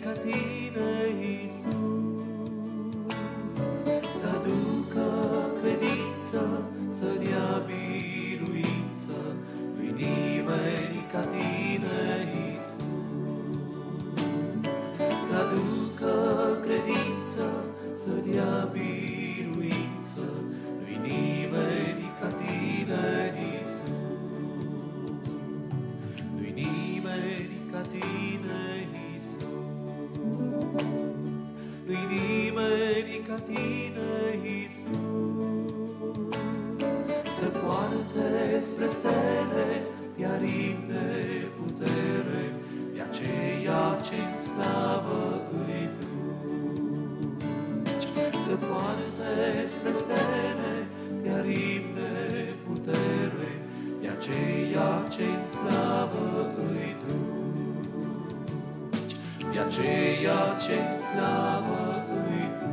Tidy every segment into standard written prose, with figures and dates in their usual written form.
ca tine, Iisus, să aducă credință, să dea biruință, nu-i nimeni ca tine, Iisus, să aducă credință, să dea biruință, nu-i nimeni ca tine, Iisus, nu-i nimeni ca tine, Iisus, nu-i nimeni ca tine, Iisus, să poarte spre stele pe aripi de putere, pe aceea ce-n slavă îi duci, să poarte spre stele pe aripi de putere, pe aceea ce-n slavă îi duci, pe aceea ce-n slavă îi duci.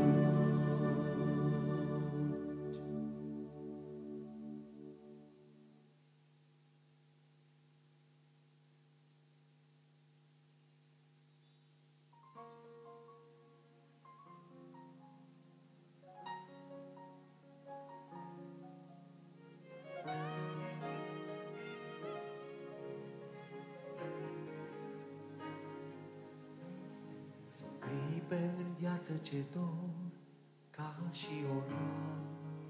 Clipe în viață ce dor ca și orar,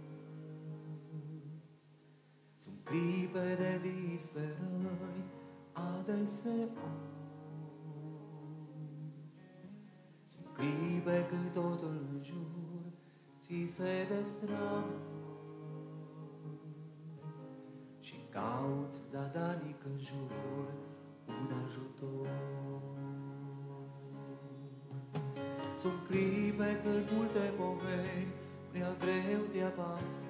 sunt clipe de disperări adeseori, sunt clipe când totul în jur ți se destramă și cauți zadarnic în jur un ajutor. Sunt clipe când multe poveri prea greu te apasă,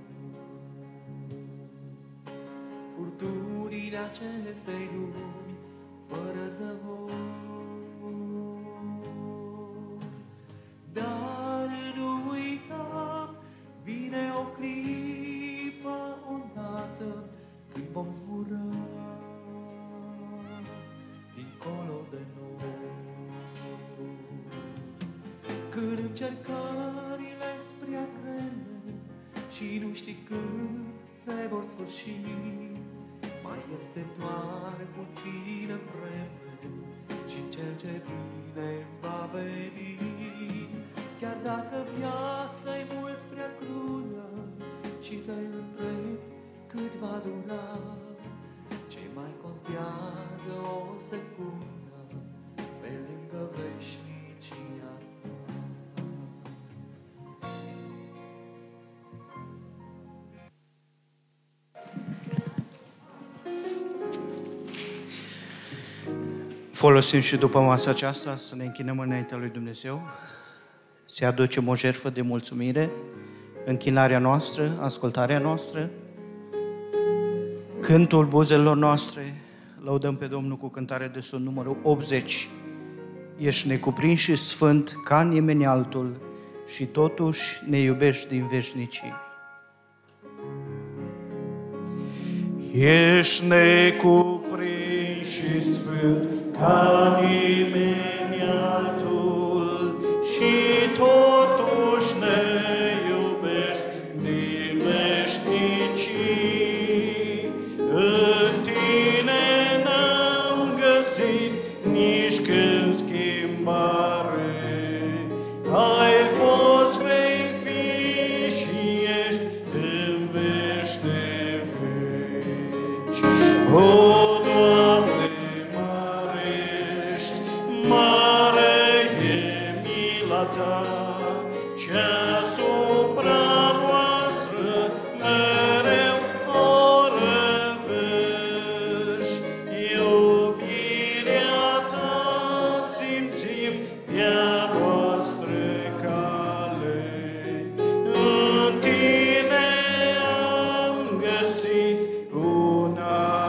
furtunile acestei lumi fără zăvor. Dar nu uita, vine o clipă odată când vom zbura dincolo de noi. Când încercările spre a crede și nu știi când se vor sfârși, mai este doar puțină vreme și cel ce bine va veni. Chiar dacă viața-i mult prea crudă și te întrebi cât va dura, ce mai contează o secundă pe lângă veșnicia. Folosim și după masa aceasta să ne închinăm înaintea lui Dumnezeu, să aducem o jertfă de mulțumire, închinarea noastră, ascultarea noastră, cântul buzelor noastre. Lăudăm pe Domnul cu cântarea de sun numărul 80. Ești necuprins și sfânt ca nimeni altul și totuși ne iubești din veșnicii. Ești necuprins și sfânt ca nimeni altul și totuși ne iubești din veșnicii. În tine n-am găsit nici când schimbare, ai fost, vei fi și ești în veci de veci. O, Doamne, mare ești, mare e mila Ta, ce-asupra noastră mereu o revezi. Iubirea Ta simțim de-a noastră cale, în Tine am găsit un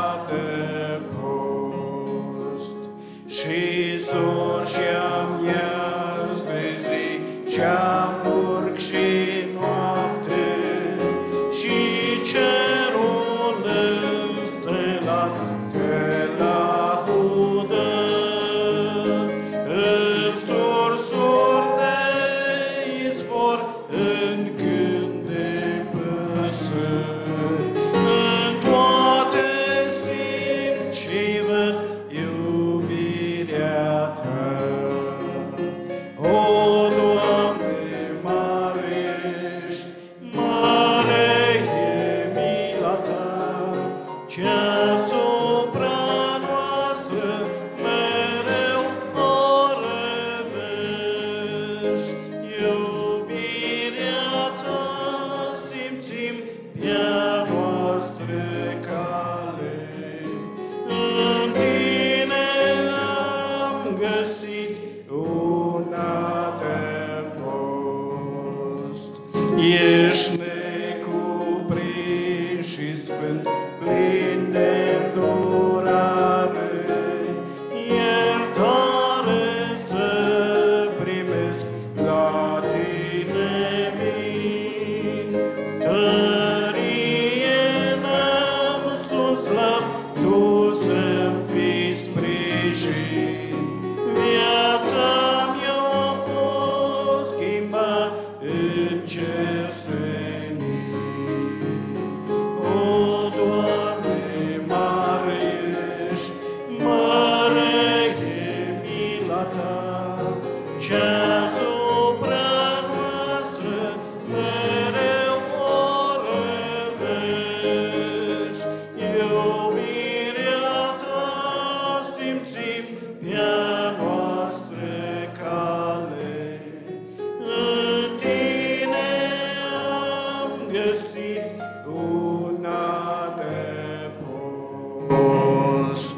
adăpost. Și zor și-amiaz de zi, ceamurg și noapte, și cerul înstelat te laudă. Îți sprijin. Viața mea o schimba în cer senin. O, Doamne, mare ești, mare e mila Ta, ce-asupra noastră mereu o revezi. Iubirea Ta simțim pe-a noastră cale. În Tine am găsit un adăpost.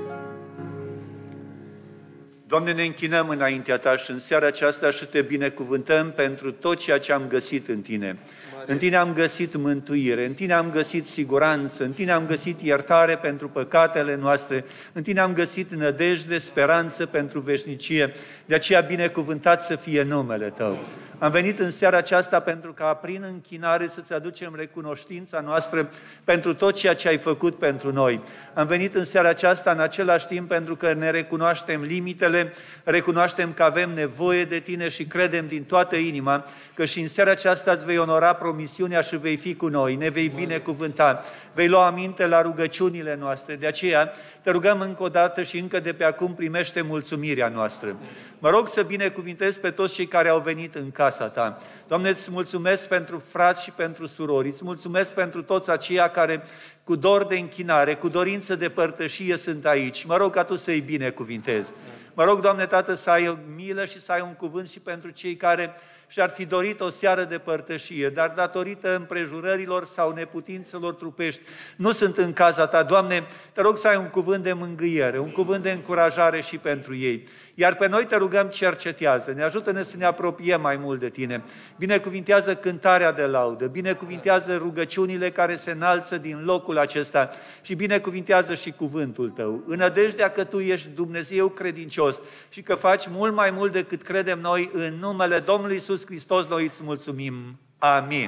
Doamne, ne închinăm înaintea Ta și în seara aceasta și Te binecuvântăm pentru tot ceea ce am găsit în Tine. În Tine am găsit mântuire, în Tine am găsit siguranță, în Tine am găsit iertare pentru păcatele noastre, în Tine am găsit nădejde, speranță pentru veșnicie. De aceea binecuvântat să fie numele Tău. Am venit în seara aceasta pentru ca prin închinare să-ți aducem recunoștința noastră pentru tot ceea ce ai făcut pentru noi. Am venit în seara aceasta în același timp pentru că ne recunoaștem limitele, recunoaștem că avem nevoie de Tine și credem din toată inima că și în seara aceasta îți vei onora promisiunea și vei fi cu noi, ne vei binecuvânta, vei lua aminte la rugăciunile noastre. De aceea te rugăm încă o dată și încă de pe acum primește mulțumirea noastră. Mă rog să binecuvintezi pe toți cei care au venit în casa Ta. Doamne, îți mulțumesc pentru frați și pentru surori, îți mulțumesc pentru toți aceia care cu dor de închinare, cu dorință de părtășie sunt aici. Mă rog ca Tu să-i binecuvintezi. Mă rog, Doamne Tată, să ai milă și să ai un cuvânt și pentru cei care și-ar fi dorit o seară de părtășie, dar datorită împrejurărilor sau neputințelor trupești, nu sunt în casa Ta. Doamne, te rog să ai un cuvânt de mângâiere, un cuvânt de încurajare și pentru ei. Iar pe noi te rugăm, cercetează, ne ajută-ne să ne apropiem mai mult de Tine. Binecuvintează cântarea de laudă, binecuvintează rugăciunile care se înalță din locul acesta și binecuvintează și cuvântul Tău. În nădejdea că Tu ești Dumnezeu credincios și că faci mult mai mult decât credem noi, în numele Domnului Iisus Hristos noi îți mulțumim. Amin.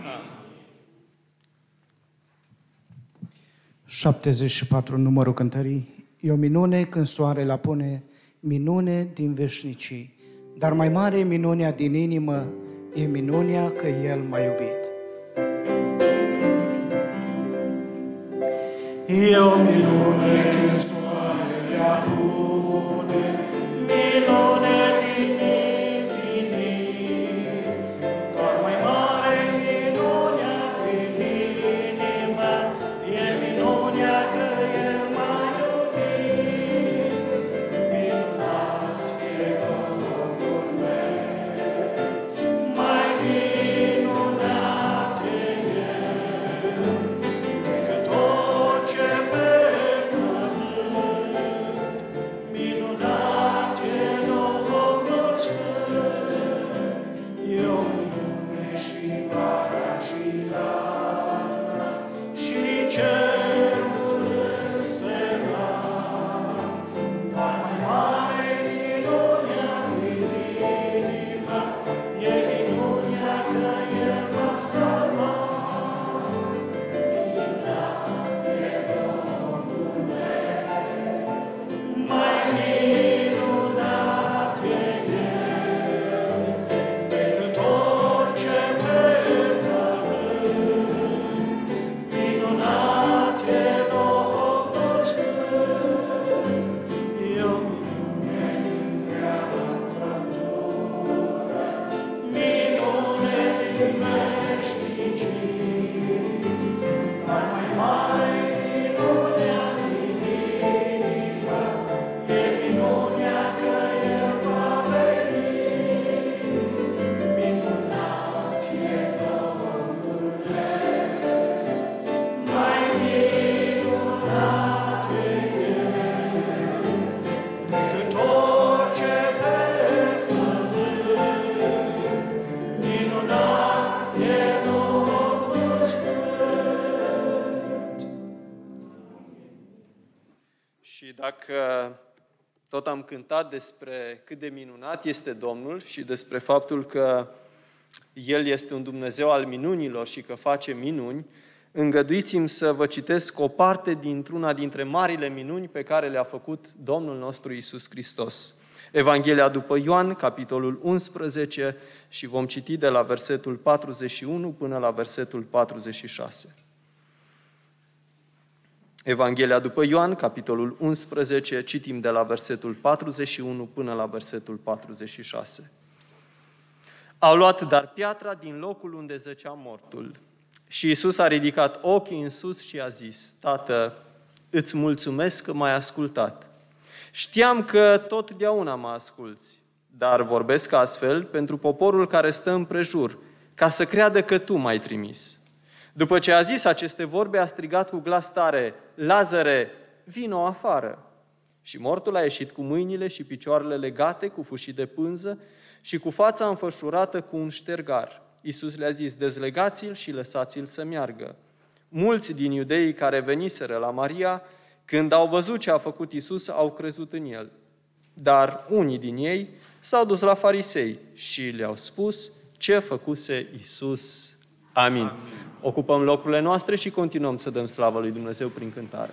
74, numărul cântării. E o minune când soarele apune, minune din veșnicii, dar mai mare e minunea din inimă, e minunea că El m-a iubit. E o minune când soarele apune, minune din infinit, dar mai mare minunea din inimă, e minunea că El m-a iubit. Minunat e Domnul meu, mai minunat e El decât orice pe pământ. Minunat e Domnul Sfânt, e o minune și vara și iarna și cerul înstelat, dar mai mare minunea din inimă, e minunea că El m-a salvat. Minunat e Domnul meu, mai minunat e El decât orice pe pământ. Minunat e Domnul Sfânt, e o minune întreagă înfrântură, minune din veșnicii, dar mai mare minunea din inimă, e minunea că El va veni. Minunat e Domnul meu, mai minunat e El decât orice pe pământ. Minunat e Domnul Sfânt. Și dacă tot am cântat despre cât de minunat este Domnul și despre faptul că El este un Dumnezeu al minunilor și că face minuni, îngăduiți-mi să vă citesc o parte dintr-una dintre marile minuni pe care le-a făcut Domnul nostru Iisus Hristos. Evanghelia după Ioan, capitolul 11, și vom citi de la versetul 41 până la versetul 46. Evanghelia după Ioan, capitolul 11, citim de la versetul 41 până la versetul 46. Au luat dar piatra din locul unde zăcea mortul. Și Iisus a ridicat ochii în sus și a zis: Tată, îți mulțumesc că m-ai ascultat. Știam că totdeauna mă asculți, dar vorbesc astfel pentru poporul care stă împrejur, ca să creadă că tu m-ai trimis. După ce a zis aceste vorbe, a strigat cu glas tare: Lazare, vino afară! Și mortul a ieșit cu mâinile și picioarele legate cu fâșii de pânză și cu fața înfășurată cu un ștergar. Iisus le-a zis: dezlegați-l și lăsați-l să meargă. Mulți din iudeii care veniseră la Maria, când au văzut ce a făcut Iisus, au crezut în el. Dar unii din ei s-au dus la farisei și le-au spus ce făcuse Iisus. Amin. Ocupăm locurile noastre și continuăm să dăm slavă lui Dumnezeu prin cântare.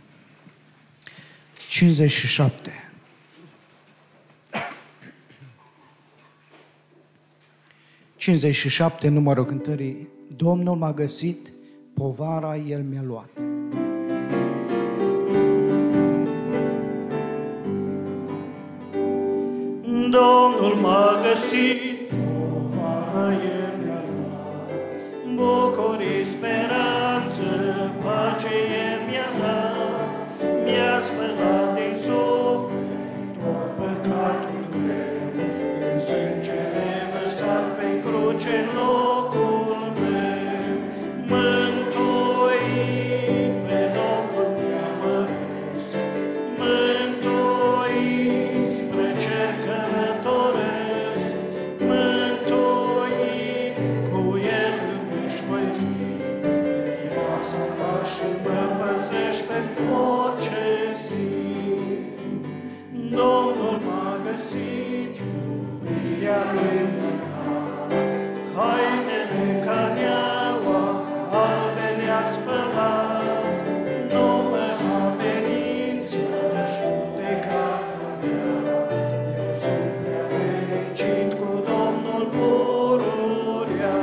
57. Numărul cântării: Domnul m-a găsit, povara El mi-a luat. Domnul m-a găsit, povara El mi-a luat. Bucurii, speranță, pace El mi-a dat. Mi-a spălat din suflet tot păcatul greu, în sângele vărsat pe cruce în locul meu. Mântuit pe Domnul preamăresc, mântuit spre cer călătoresc, mântuit cu El în veci voi fi. El m-a salvat și mă păzește orice zi. Domnul m-a găsit, iubirea Lui mi-a dat. Hainele ca neaua, albe le-a spălat. Nu mă amenință judecata mea. Eu sunt prea fericit cu Domnul pururea.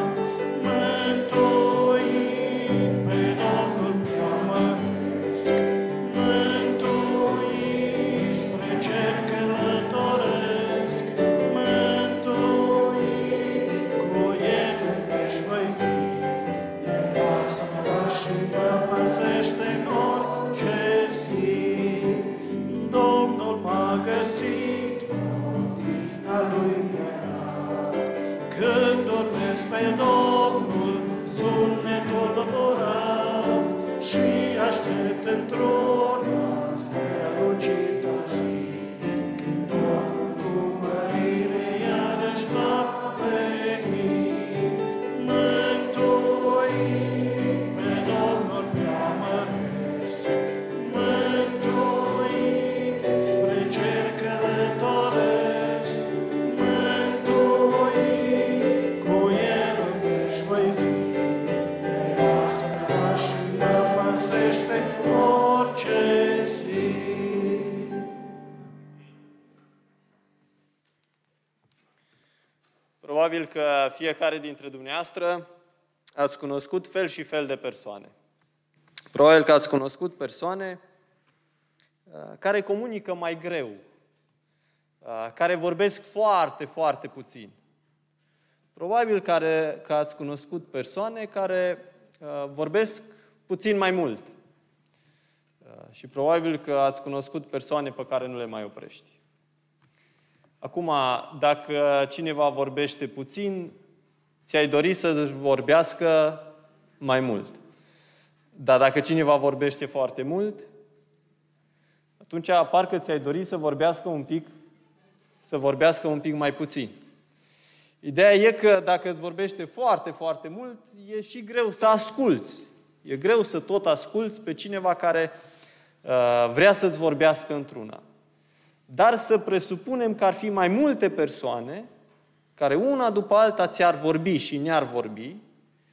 Mântuit pe Domnul preamăresc, mântuit spre cer călătoresc, mântuit cu El în veci voi fi. El m-a salvat și mă păzește în orice zi. Domnul m-a găsit, odihna Lui mi-a dat. Când dormesc pe Domnul, sunetul borat, și aștept într-una strălucită zi, când Domnul cu mărire iarăși va veni. Mântuit pe Domnul preamăresc, mântuit spre cer călătoresc, mântuit cu El în veci voi fi. El m-a salvat și mă păzește orice zi. Probabil că fiecare dintre dumneavoastră ați cunoscut fel și fel de persoane. Probabil că ați cunoscut persoane care comunică mai greu, care vorbesc foarte, foarte puțin. Probabil că ați cunoscut persoane care vorbesc puțin mai mult. Și probabil că ați cunoscut persoane pe care nu le mai oprești. Acum, dacă cineva vorbește puțin, ți-ai dori să vorbească mai mult. Dar dacă cineva vorbește foarte mult, atunci parcă ți-ai dori să vorbească un pic mai puțin. Ideea e că dacă îți vorbește foarte, foarte mult, e și greu să asculți. E greu să tot asculți pe cineva care vrea să-ți vorbească într-una. Dar să presupunem că ar fi mai multe persoane care una după alta ți-ar vorbi și ne-ar vorbi,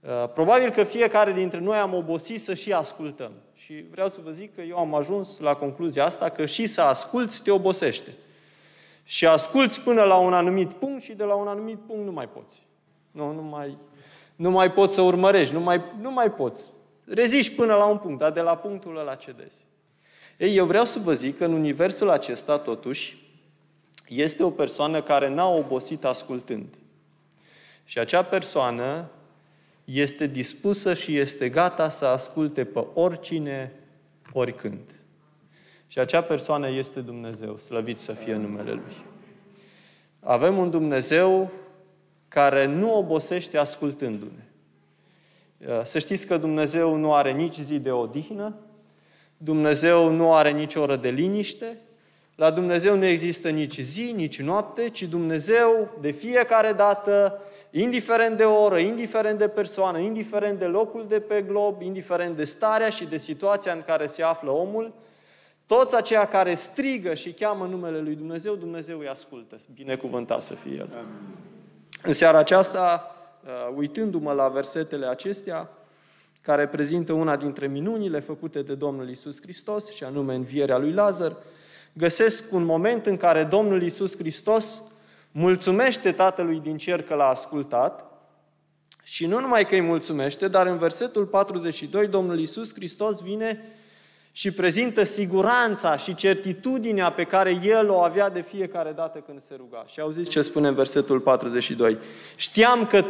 Probabil că fiecare dintre noi am obosit să și ascultăm. Și vreau să vă zic că eu am ajuns la concluzia asta, că și să asculți te obosește. Și asculți până la un anumit punct și de la un anumit punct nu mai poți. Nu mai poți să urmărești, nu mai poți. Reziști până la un punct, dar de la punctul ăla cedezi. Ei, eu vreau să vă zic că în universul acesta, totuși, este o persoană care n-a obosit ascultând. Și acea persoană este dispusă și este gata să asculte pe oricine, oricând. Și acea persoană este Dumnezeu, slăvit să fie numele Lui. Avem un Dumnezeu care nu obosește ascultându-ne. Să știți că Dumnezeu nu are nici zi de odihnă, Dumnezeu nu are nici oră de liniște, la Dumnezeu nu există nici zi, nici noapte, ci Dumnezeu de fiecare dată, indiferent de oră, indiferent de persoană, indiferent de locul de pe glob, indiferent de starea și de situația în care se află omul, toți aceia care strigă și cheamă numele lui Dumnezeu, Dumnezeu îi ascultă. Binecuvântat să fie El. Amin. În seara aceasta, uitându-mă la versetele acestea, care prezintă una dintre minunile făcute de Domnul Iisus Hristos, și anume învierea lui Lazar, găsesc un moment în care Domnul Iisus Hristos mulțumește Tatălui din cer că l-a ascultat și nu numai că îi mulțumește, dar în versetul 42 Domnul Iisus Hristos vine și prezintă siguranța și certitudinea pe care El o avea de fiecare dată când se ruga. Și auziți ce spune în versetul 42. Știam că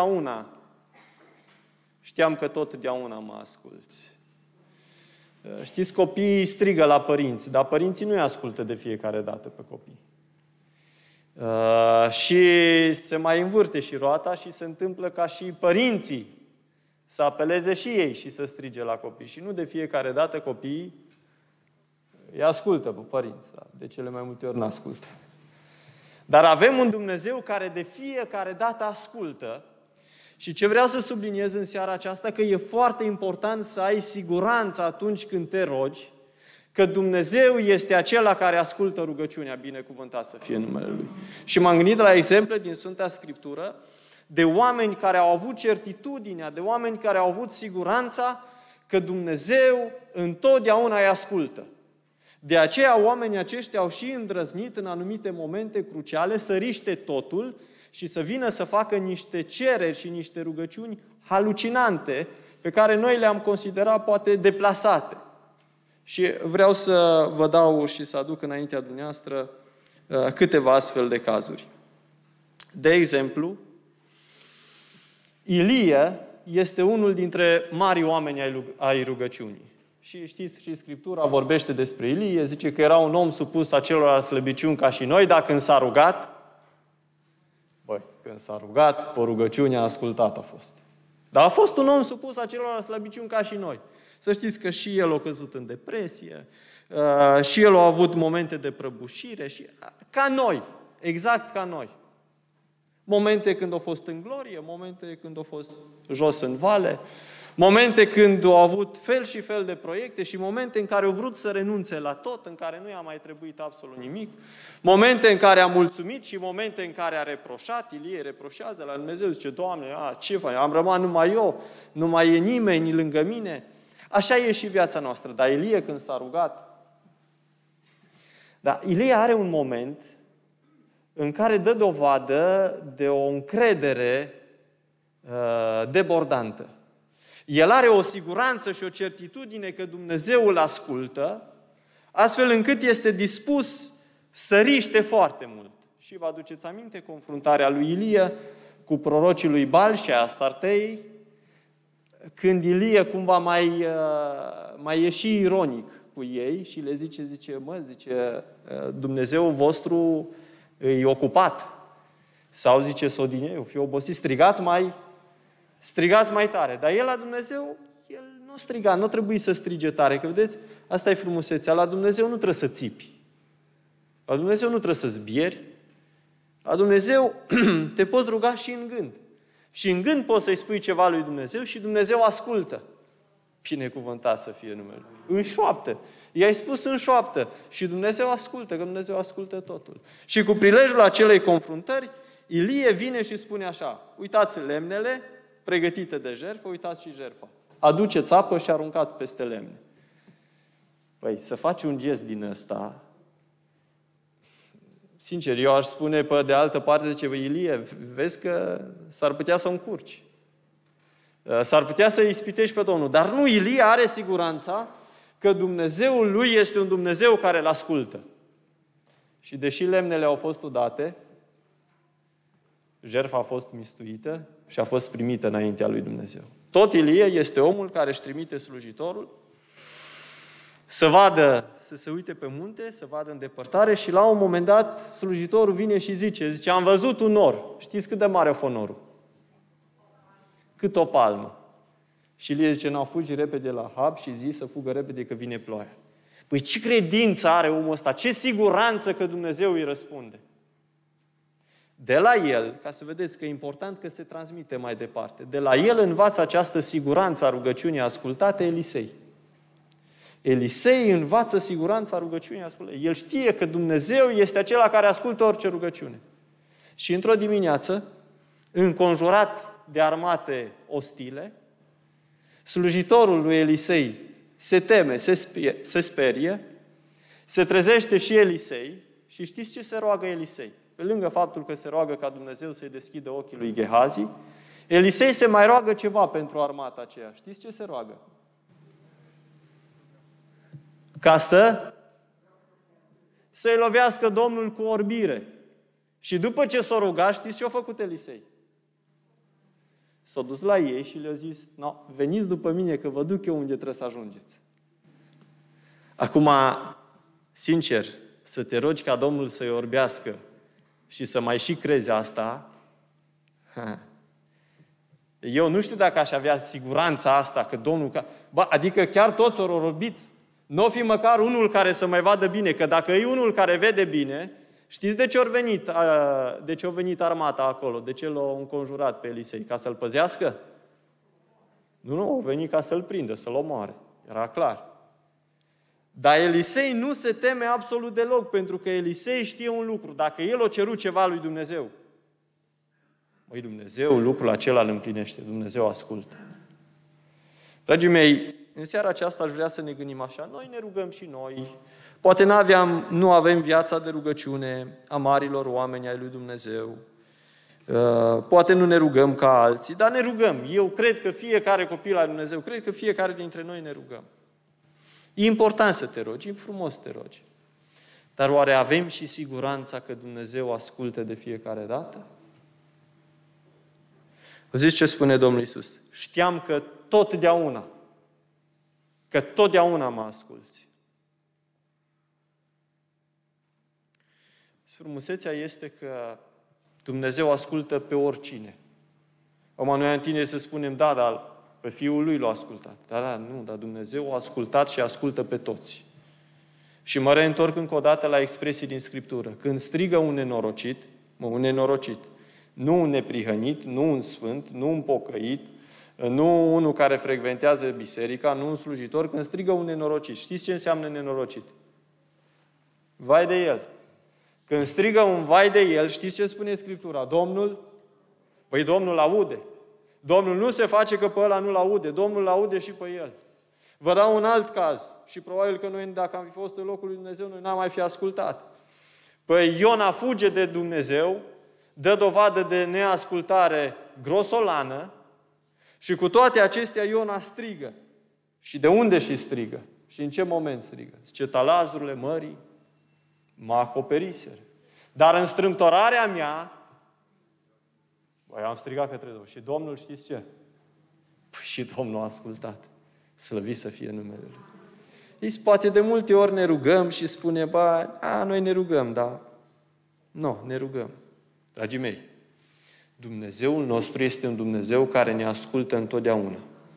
totdeauna mă asculți. Știți, copiii strigă la părinți, dar părinții nu îi ascultă de fiecare dată pe copii. Și se mai învârte și roata și se întâmplă ca și părinții să apeleze și ei și să strige la copii. Și nu de fiecare dată copiii îi ascultă pe părinți. De cele mai multe ori nu ascultă. Dar avem un Dumnezeu care de fiecare dată ascultă. Și ce vreau să subliniez în seara aceasta, că e foarte important să ai siguranță atunci când te rogi, că Dumnezeu este acela care ascultă rugăciunea, binecuvântat să fie numele Lui. Și m-am gândit la exemple din Sfânta Scriptură, de oameni care au avut certitudinea, de oameni care au avut siguranța că Dumnezeu întotdeauna îi ascultă. De aceea oamenii aceștia au și îndrăznit în anumite momente cruciale să riște totul și să vină să facă niște cereri și niște rugăciuni halucinante pe care noi le-am considerat poate deplasate. Și vreau să vă dau și să aduc înaintea dumneavoastră câteva astfel de cazuri. De exemplu, Ilie este unul dintre mari oameni ai rugăciunii. Și știți, și Scriptura vorbește despre Ilie, zice că era un om supus acelor slăbiciuni ca și noi, dar când s-a rugat, când s-a rugat, pe rugăciune a ascultat a fost. Dar a fost un om supus acelor slăbiciuni ca și noi. Să știți că și el a căzut în depresie, și el a avut momente de prăbușire, și ca noi, exact ca noi. Momente când a fost în glorie, momente când a fost jos în vale, momente când au avut fel și fel de proiecte și momente în care au vrut să renunțe la tot, în care nu i-a mai trebuit absolut nimic, momente în care a mulțumit și momente în care a reproșat. Ilie reproșează la Dumnezeu, zice, Doamne, ce faci? Am rămas numai eu, nu mai e nimeni lângă mine. Așa e și viața noastră. Dar Ilie când s-a rugat, Ilie are un moment în care dă dovadă de o încredere debordantă. El are o siguranță și o certitudine că Dumnezeu îl ascultă, astfel încât este dispus să riște foarte mult. Și vă aduceți aminte confruntarea lui Ilie cu prorocii lui Baal și a Astartei, când Ilie cumva mai e și ironic cu ei și le zice, Dumnezeu vostru e ocupat. Sau zice Sodineu, fii obosit, strigați mai tare. Dar el la Dumnezeu, el nu striga, nu trebuie să strige tare. Că vedeți, asta e frumusețea. La Dumnezeu nu trebuie să țipi. La Dumnezeu nu trebuie să zbieri. La Dumnezeu te poți ruga și în gând. Și în gând poți să-i spui ceva lui Dumnezeu și Dumnezeu ascultă. Binecuvântat să fie numele Lui. În șoaptă. I-ai spus în șoaptă. Și Dumnezeu ascultă, că Dumnezeu ascultă totul. Și cu prilejul acelei confruntări, Ilie vine și spune așa, uitați lemnele pregătită de jertfă, uitați și jertfa. Aduceți apă și aruncați peste lemne. Păi, să faci un gest din ăsta, sincer, eu aș spune pe de altă parte, zice, Ilie, vezi că s-ar putea să o încurci. S-ar putea să ispitești pe Domnul. Dar nu, Ilie are siguranța că Dumnezeul lui este un Dumnezeu care îl ascultă. Și deși lemnele au fost udate, jertfa a fost mistuită și a fost primită înaintea lui Dumnezeu. Tot Ilie este omul care își trimite slujitorul să vadă, să se uite pe munte, să vadă în depărtare și la un moment dat slujitorul vine și zice, am văzut un nor. Știți cât de mare a fost norul? Cât o palmă. Și Ilie zice, fugi repede la Ahab și zi să fugă repede că vine ploaia. Păi ce credință are omul ăsta? Ce siguranță că Dumnezeu îi răspunde? De la el, ca să vedeți că e important că se transmite mai departe, de la el învață această siguranță a rugăciunii ascultate Elisei. Elisei învață siguranța rugăciunii ascultate. El știe că Dumnezeu este acela care ascultă orice rugăciune. Și într-o dimineață, înconjurat de armate ostile, slujitorul lui Elisei se teme, se sperie, se trezește și Elisei și știți ce se roagă Elisei? Pe lângă faptul că se roagă ca Dumnezeu să-i deschidă ochii lui Gehazi, Elisei se mai roagă ceva pentru armata aceea. Știți ce se roagă? Ca să-i lovească Domnul cu orbire. Și după ce s-a rugat, știți ce a făcut Elisei? S-a dus la ei și le-a zis, veniți după mine că vă duc eu unde trebuie să ajungeți. Acum, sincer, să te rogi ca Domnul să-i orbească și să mai și crezi asta, eu nu știu dacă aș avea siguranța asta că Domnul... Adică chiar toți au orbit. Nu fi măcar unul care să mai vadă bine, că dacă e unul care vede bine, știți de ce a venit armata acolo? De ce l-a înconjurat pe Elisei? Ca să-l păzească? Nu, au venit ca să-l prindă, să-l omoare. Era clar. Dar Elisei nu se teme absolut deloc, pentru că Elisei știe un lucru. Dacă el o cerut ceva lui Dumnezeu, Dumnezeu lucrul acela îl împlinește. Dumnezeu ascultă. Dragii mei, în seara aceasta aș vrea să ne gândim așa. Noi ne rugăm și noi. Poate nu avem viața de rugăciune a marilor oameni ai lui Dumnezeu. Poate nu ne rugăm ca alții, dar ne rugăm. Eu cred că fiecare copil al lui Dumnezeu, cred că fiecare dintre noi ne rugăm. E important să te rogi, e frumos să te rogi. Dar oare avem și siguranța că Dumnezeu ascultă de fiecare dată? Zici ce spune Domnul Iisus? Știam că totdeauna mă asculți. Frumusețea este că Dumnezeu ascultă pe oricine. Acum noi în tine să spunem, dar pe Fiul Lui l-a ascultat. Dar Dumnezeu a ascultat și ascultă pe toți. Și mă reîntorc încă o dată la expresii din Scriptură. Când strigă un nenorocit, nu un neprihănit, nu un sfânt, nu un pocăit, nu unul care frecventează biserica, nu un slujitor, când strigă un nenorocit. Știți ce înseamnă nenorocit? Vai de el. Când strigă un vai de el, știți ce spune Scriptura? Domnul aude. Domnul nu se face că pe ăla nu-l aude. Domnul aude și pe el. Vă dau un alt caz. Și probabil că noi, dacă am fi fost în locul lui Dumnezeu, noi n-am mai fi ascultat. Păi Iona fuge de Dumnezeu, dă dovadă de neascultare grosolană și cu toate acestea Iona strigă. Și de unde și strigă? Și în ce moment strigă? Zice, talazurile mării mă acoperiseră. Dar în strâmtorarea mea, am strigat către Domnul. Și Domnul, știți ce? Păi și Domnul a ascultat. Slăvit să fie numele Lui. Poate de multe ori ne rugăm și spune, noi ne rugăm, dar ne rugăm. Dragii mei, Dumnezeul nostru este un Dumnezeu care ne ascultă întotdeauna.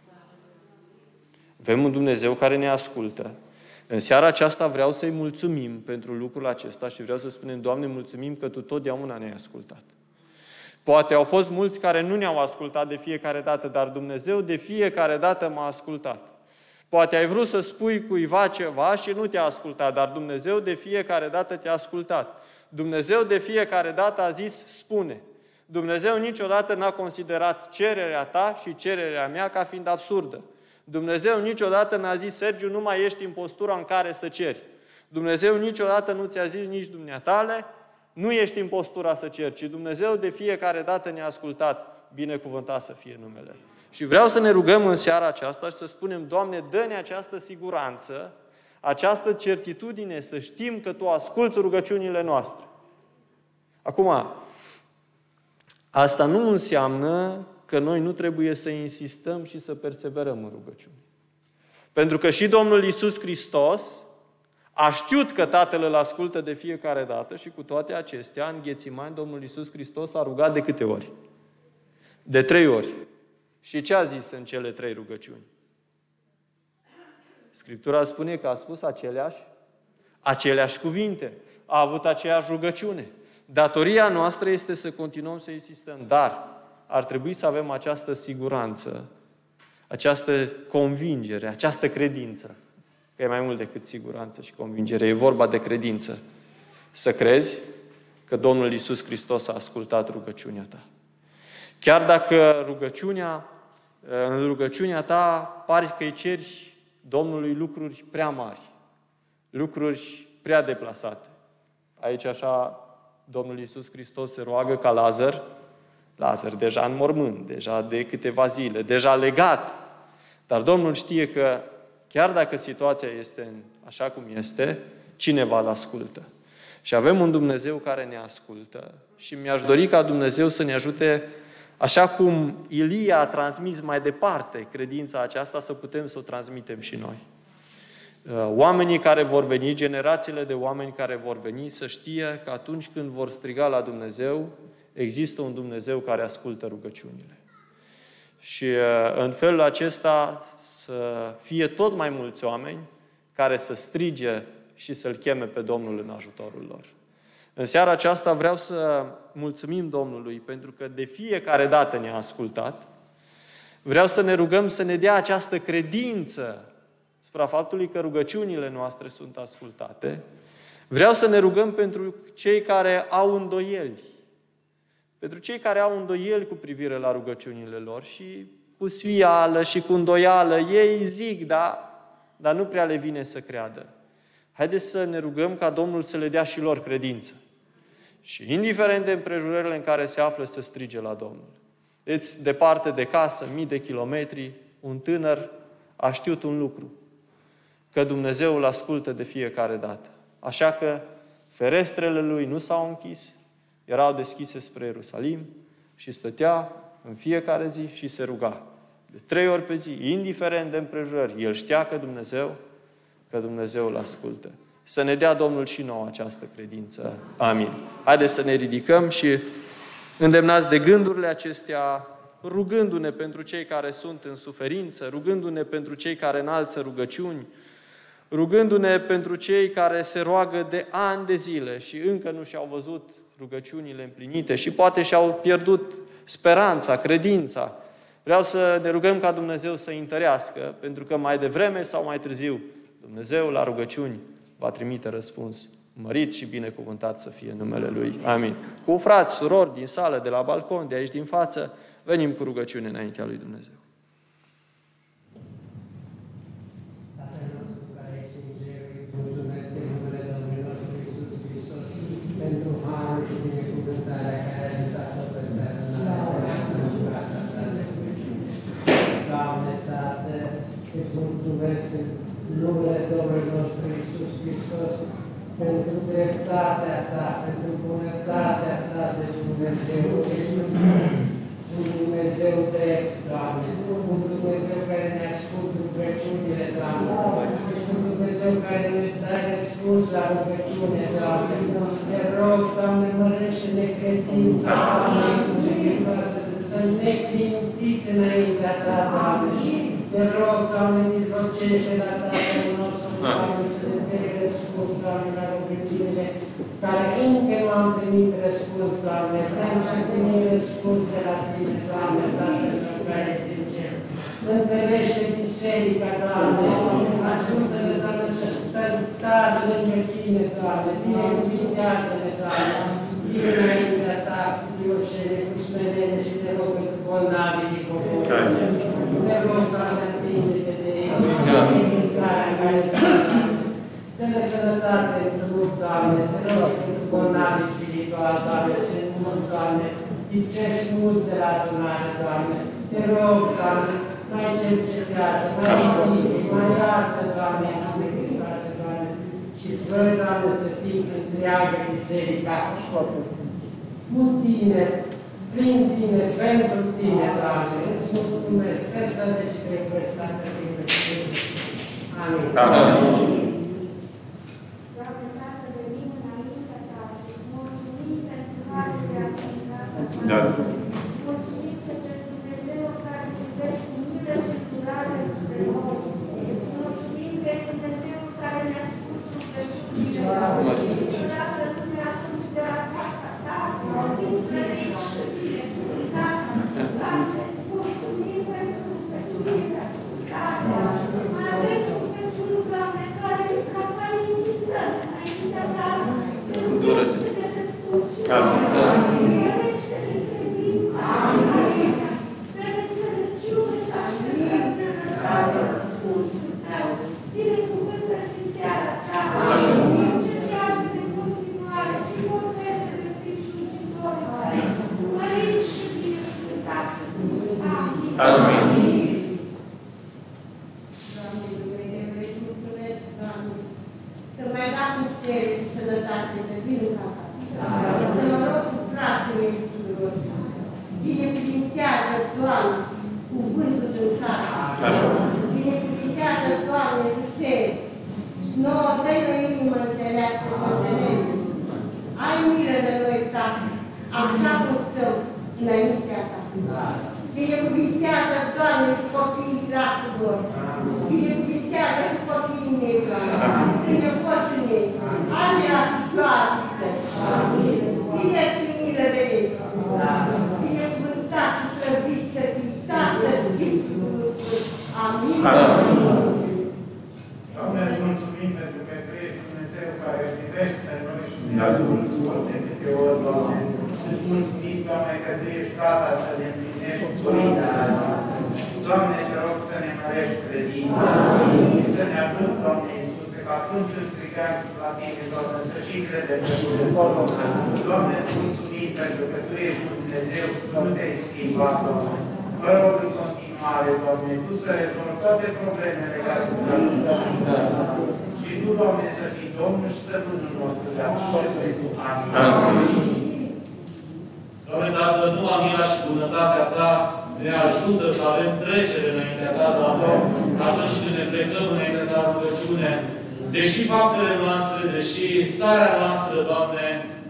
Avem un Dumnezeu care ne ascultă. În seara aceasta vreau să-i mulțumim pentru lucrul acesta și vreau să spunem, Doamne, mulțumim că Tu totdeauna ne-ai ascultat. Poate au fost mulți care nu ne-au ascultat de fiecare dată, dar Dumnezeu de fiecare dată m-a ascultat. Poate ai vrut să spui cuiva ceva și nu te-a ascultat, dar Dumnezeu de fiecare dată te-a ascultat. Dumnezeu de fiecare dată a zis, spune. Dumnezeu niciodată n-a considerat cererea ta și cererea mea ca fiind absurdă. Dumnezeu niciodată n-a zis, Sergiu, nu mai ești în postura în care să ceri. Dumnezeu niciodată nu ți-a zis nici dumneatale, nu ești în postura să ceri, ci Dumnezeu de fiecare dată ne-a ascultat. Binecuvântat să fie numele. Și vreau să ne rugăm în seara aceasta și să spunem, Doamne, dă-ne această siguranță, această certitudine, să știm că Tu asculți rugăciunile noastre. Acum, asta nu înseamnă că noi nu trebuie să insistăm și să perseverăm în rugăciune. Pentru că și Domnul Iisus Hristos a știut că Tatăl îl ascultă de fiecare dată și cu toate acestea, în Ghețimani, Domnul Iisus Hristos a rugat de câte ori? De 3 ori. Și ce a zis în cele 3 rugăciuni? Scriptura spune că a spus aceleași cuvinte. A avut aceeași rugăciune. Datoria noastră este să continuăm să insistăm, dar ar trebui să avem această siguranță, această convingere, această credință. Că e mai mult decât siguranță și convingere. E vorba de credință. Să crezi că Domnul Iisus Hristos a ascultat rugăciunea ta. Chiar dacă în rugăciunea ta pare că îi ceri Domnului lucruri prea mari, lucruri prea deplasate. Aici așa Domnul Iisus Hristos se roagă ca Lazar deja în mormânt, deja de câteva zile, deja legat. Dar Domnul știe că chiar dacă situația este așa cum este, cineva îl ascultă. Și avem un Dumnezeu care ne ascultă și mi-aș dori ca Dumnezeu să ne ajute, așa cum Ilia a transmis mai departe credința aceasta, să putem să o transmitem și noi. Oamenii care vor veni, generațiile de oameni care vor veni, să știe că atunci când vor striga la Dumnezeu, există un Dumnezeu care ascultă rugăciunile. Și în felul acesta să fie tot mai mulți oameni care să strige și să-L cheme pe Domnul în ajutorul lor. În seara aceasta vreau să mulțumim Domnului pentru că de fiecare dată ne-a ascultat. Vreau să ne rugăm să ne dea această credință asupra faptului că rugăciunile noastre sunt ascultate. Vreau să ne rugăm pentru cei care au îndoieli. Pentru cei care au îndoieli cu privire la rugăciunile lor și cu sfială și cu îndoială, ei zic, dar nu prea le vine să creadă. Haideți să ne rugăm ca Domnul să le dea și lor credință. Și indiferent de împrejurările în care se află, să strige la Domnul. Deci, departe de casă, mii de kilometri, un tânăr a știut un lucru. Că Dumnezeu îl ascultă de fiecare dată. Așa că ferestrele lui nu s-au închis, erau deschise spre Ierusalim și stătea în fiecare zi și se ruga. De 3 ori pe zi, indiferent de împrejurări, el știa că Dumnezeu îl ascultă. Să ne dea Domnul și nouă această credință. Amin. Haideți să ne ridicăm și îndemnați de gândurile acestea, rugându-ne pentru cei care sunt în suferință, rugându-ne pentru cei care înalță rugăciuni, rugându-ne pentru cei care se roagă de ani de zile și încă nu și-au văzut rugăciunile împlinite și poate și-au pierdut speranța, credința. Vreau să ne rugăm ca Dumnezeu să întărească, pentru că mai devreme sau mai târziu Dumnezeu la rugăciuni va trimite răspuns. Mărit și binecuvântat să fie numele Lui. Amin. Cu frați, surori din sală, de la balcon, de aici din față, venim cu rugăciune înaintea Lui Dumnezeu. Tatăl nostru care ești în ceruri, îți mulțumesc în numele Domnului nostru Iisus Hristos pentru harul și binecuvântarea care a lăsat-o pe seara în casa ta de rugăciune. Doamne, Tată, îți mulțumesc în numele Domnului nostru Iisus Hristos pentru dreptatea Ta, pentru bunătatea Ta de Dumnezeu. Ești un Dumnezeu drept, Doamne, un Dumnezeu care ne ascultă rugăciunile, Doamne. Ești un Dumnezeu care ne dă răspuns la rugăciune, Doamne. Te rog, Doamne, mărește-ne credința, Doamne, Iisus să stăm neclintiți înaintea Ta, Doamne. Te rog, Doamne, mijlocește la Tatăl nostru, Doamne, să ne dea răspuns, Doamne, la rugăciunile care încă nu am primit răspuns, Doamne. Vrem să primim răspuns de la Tine, Doamne, Tatăl nostru care ești în cer. Întărește biserica, Doamne, ajută-ne, Doamne, să stăm tari lângă Tine, Doamne, binecuvintează-ne, Doamne. Vine înaintea ta, Diosene, cu smerenie și te rog pentru bolnavii din copor. Te rog, Doamne, prinde-te de ei, din starea în care sunt. Dă-ne sănătate pentru lup, Doamne, te rog pentru bolnavii spiritual, Doamne, sunt mulți, Doamne, lipsesc mulți de la adunare, Doamne. Te rog, Doamne, mai cercetează, mai știi, mai iartă, Doamne, Iisuse Hristoase, Doamne, și vrem, Doamne, să fim întreagă biserica. Mult tine, prin tine, pentru tine, Doamne, îți mulțumesc, ăsta de și pe păstată din Dumnezeu. Amin. Amin. Doamne, Tată, venim înaintea Ta și îți mulțumim pentru harul de a fi în casa Ta. Îți mulțumim să cer Dumnezeu care privești cu milă și curare spre noi. Îți mulțumim că e Dumnezeu care ne-a spus rugăciunile Tale și niciodată nu ne-a pus de la casa Ta, fiind slăvit și binecuvântat. Doamne, îți mulțumim pentru rugăciunile ascultate. Mai avem rugăciuni, Doamne, care insistăm înaintea Ta, pentru să te descurci. Iubește-ne în credință. Dă-ne înțelepciune să așteptăm de răbdare răspunsul Tău. Binecuvântă și seara aceasta. Încetează de continuare și vorbește de Hristos și Domnul. Măriți și binecuvântat să fii. Amin. Doamne Dumnezeu, îți mulțumesc, Doamne, că mi-ai dat putere și sănătate să vin în casa Ta. Să mă rog cu fratele tuturor. Binecuvintează, Doamne, cuvântul în casa. Binecuvintează, Doamne, putere. Nouă dă-i o inimă înțeleaptă, înțeleaptă. Ai milă de noi, Tată, așa cum stăm înaintea Ta. Binecuvintează, Doamne, și copiii dragilor. Binecuvintează și copiii mei, Doamne. Și nepoții mei. Ade la picioare. Bine și milă de ei. Binecuvântat și slăvit să fii Tată, Sfântul. Amin. Doamne, îți mulțumim pentru că Tu ești Dumnezeu care privește pe noi și ne asculți de câte ori, Doamne. Îți mulțumim, Doamne, că Tu ești gata să ne împlinești dorința. Doamne, te rog să ne mărești credința și să ne ajut, Doamne Iisuse, că atunci când strigăm la Tine, Doamne, să și credem că Tu ești Domnul. Doamne, îți mulțumim pentru că Tu ești Dumnezeu și Tu nu te-ai schimbat, Doamne. Vă rog în continuare, Doamne, Tu să rezolvi toate problemele care Tu le-ai întâmplat. Și Tu, Doamne, să fii Domnul și Stăpânul nostru de acum. Amin. Doamne, Tată, nu amila și bunătatea Ta ne ajută să avem trecere înaintea Ta, Doamne, atunci când ne plecăm înaintea Ta rugăciune, deși faptele noastre, deși starea noastră, Doamne,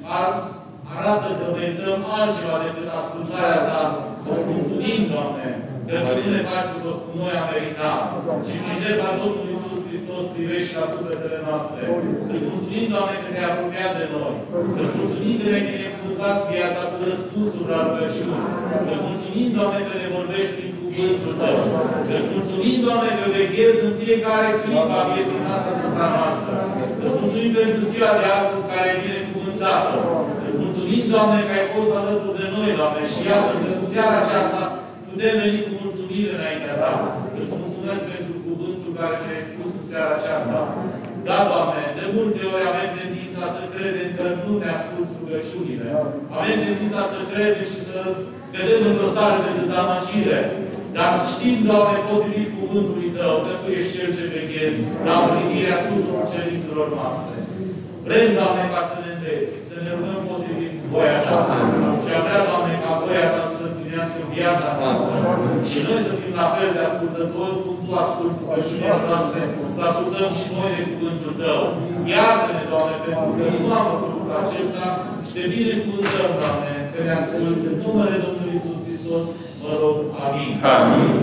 arată că merităm altceva decât ascultarea Ta, îți mulțumim, Doamne, pentru că nu ne faci după cum noi am meritat. Și prin jertfa Domnului Iisus Hristos privești la sufletele noastre. Să-ți mulțumim, Doamne, că te-ai apropiat de noi. Să-ți mulțumim că ne-ai binecuvântat viața cu răspunsuri la rugăciuni. Să-ți mulțumim, Doamne, că ne vorbești prin cuvântul Tău. Să-ți mulțumim, Doamne, că veghezi în fiecare clipă a vieții noastre asupra noastră. Să-ți mulțumim pentru ziua de astăzi care e binecuvântată. Să-ți mulțumim, Doamne, că ai fost alături de noi, Doamne, și iată că în seara aceasta putem veni cu mulțumire înaintea Ta. Să-ți mulțumesc pentru cuvântul care ne-ai spus în seara aceasta. Da, Doamne, de multe ori avem tendința să credem că nu ne asculți rugăciunile. Avem tendința să credem și să credem într-o stare de dezamăgire. Dar știm, Doamne, potrivit cuvântului Tău, că Tu ești Cel ce veghezi la împlinirea tuturor cerințelor noastre. Vrem, Doamne, ca să ne înveți, să ne rugăm potrivit voia Ta. Și am vrea, Doamne, ca voia Ta să împlinească viața noastră. Și noi să fim la fel de ascultători cum Tu asculți rugăciunile noastre, să ascultăm și noi de cuvântul Tău. Iartă-ne, Doamne, pentru că nu am făcut lucrul acesta și Te binecuvântăm, Doamne, că ne asculți. În numele Domnului Iisus Hristos, mă rog. Amin. Amin.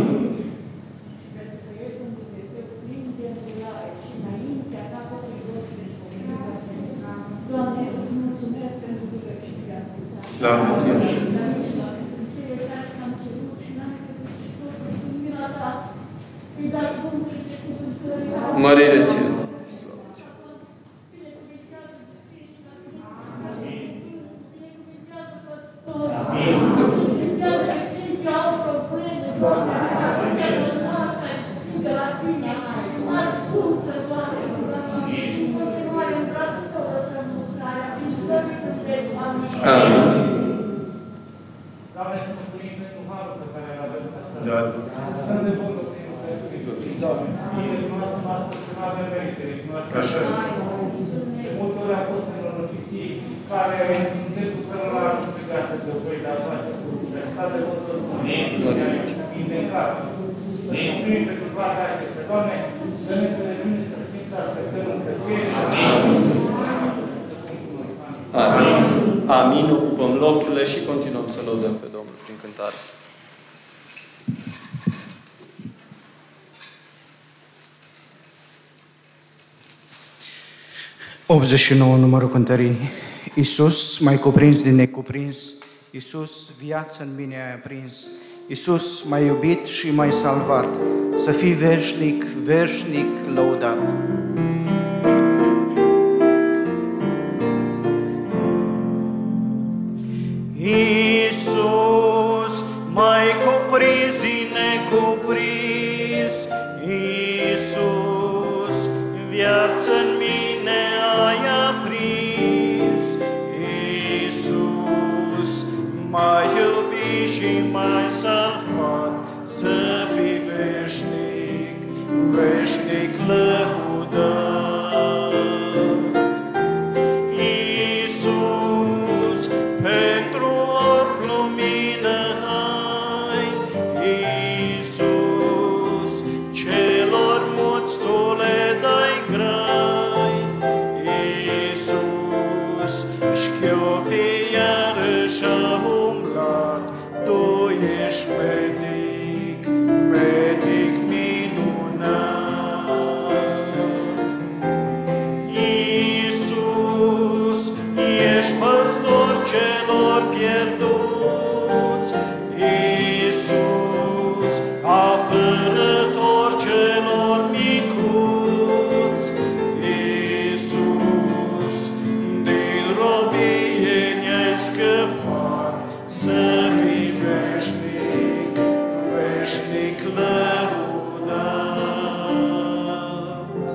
Doamne, îți mulțumesc pentru rugăciunile ascultate. Doamne, Mărire Ție. Amin. Doamne, îți mulțumim pentru harul pe care îl avem astăzi. Da. Să ne folosim pentru Hristos. Doamne, fie cunoaștem astăzi că nu avem merite, cunoaștem. Așa. De multe ori a fost în notiții care, în timpul cărora nu se gata de voi, dar face cu libertate, vă să spunem, care vindecat. Să ne mulțumim pentru toate acestea. Doamne, să ne înțelegem, să știm să așteptăm în tăcere. Amin. Amin. Ocupăm locurile și continuăm să lăudăm pe Domnul prin cântare. Numărul cântării. Iisus, mai cuprins din necuprins, Iisus, viață în mine ai aprins, Iisus, m-ai iubit și m-ai salvat, să fii veșnic, veșnic lăudat. Iisus, m-ai cuprins din necuprins, Iisus, viață în mine ai aprins, Iisus, m-ai iubit și m-ai salvat, să fii veșnic, veșnic lăudat. Iisus, pentru ori lumină ai, Iisus, celor muți tu le dai grai, Iisus, șchiopii iarăși au umblat, tu ești medic, medic minunat. Iisus, ești păstor celor pierduți, Iisus, apărător celor micuți, Iisus, din robie ne-ai scăpat, să fii veșnic, veșnic lăudat.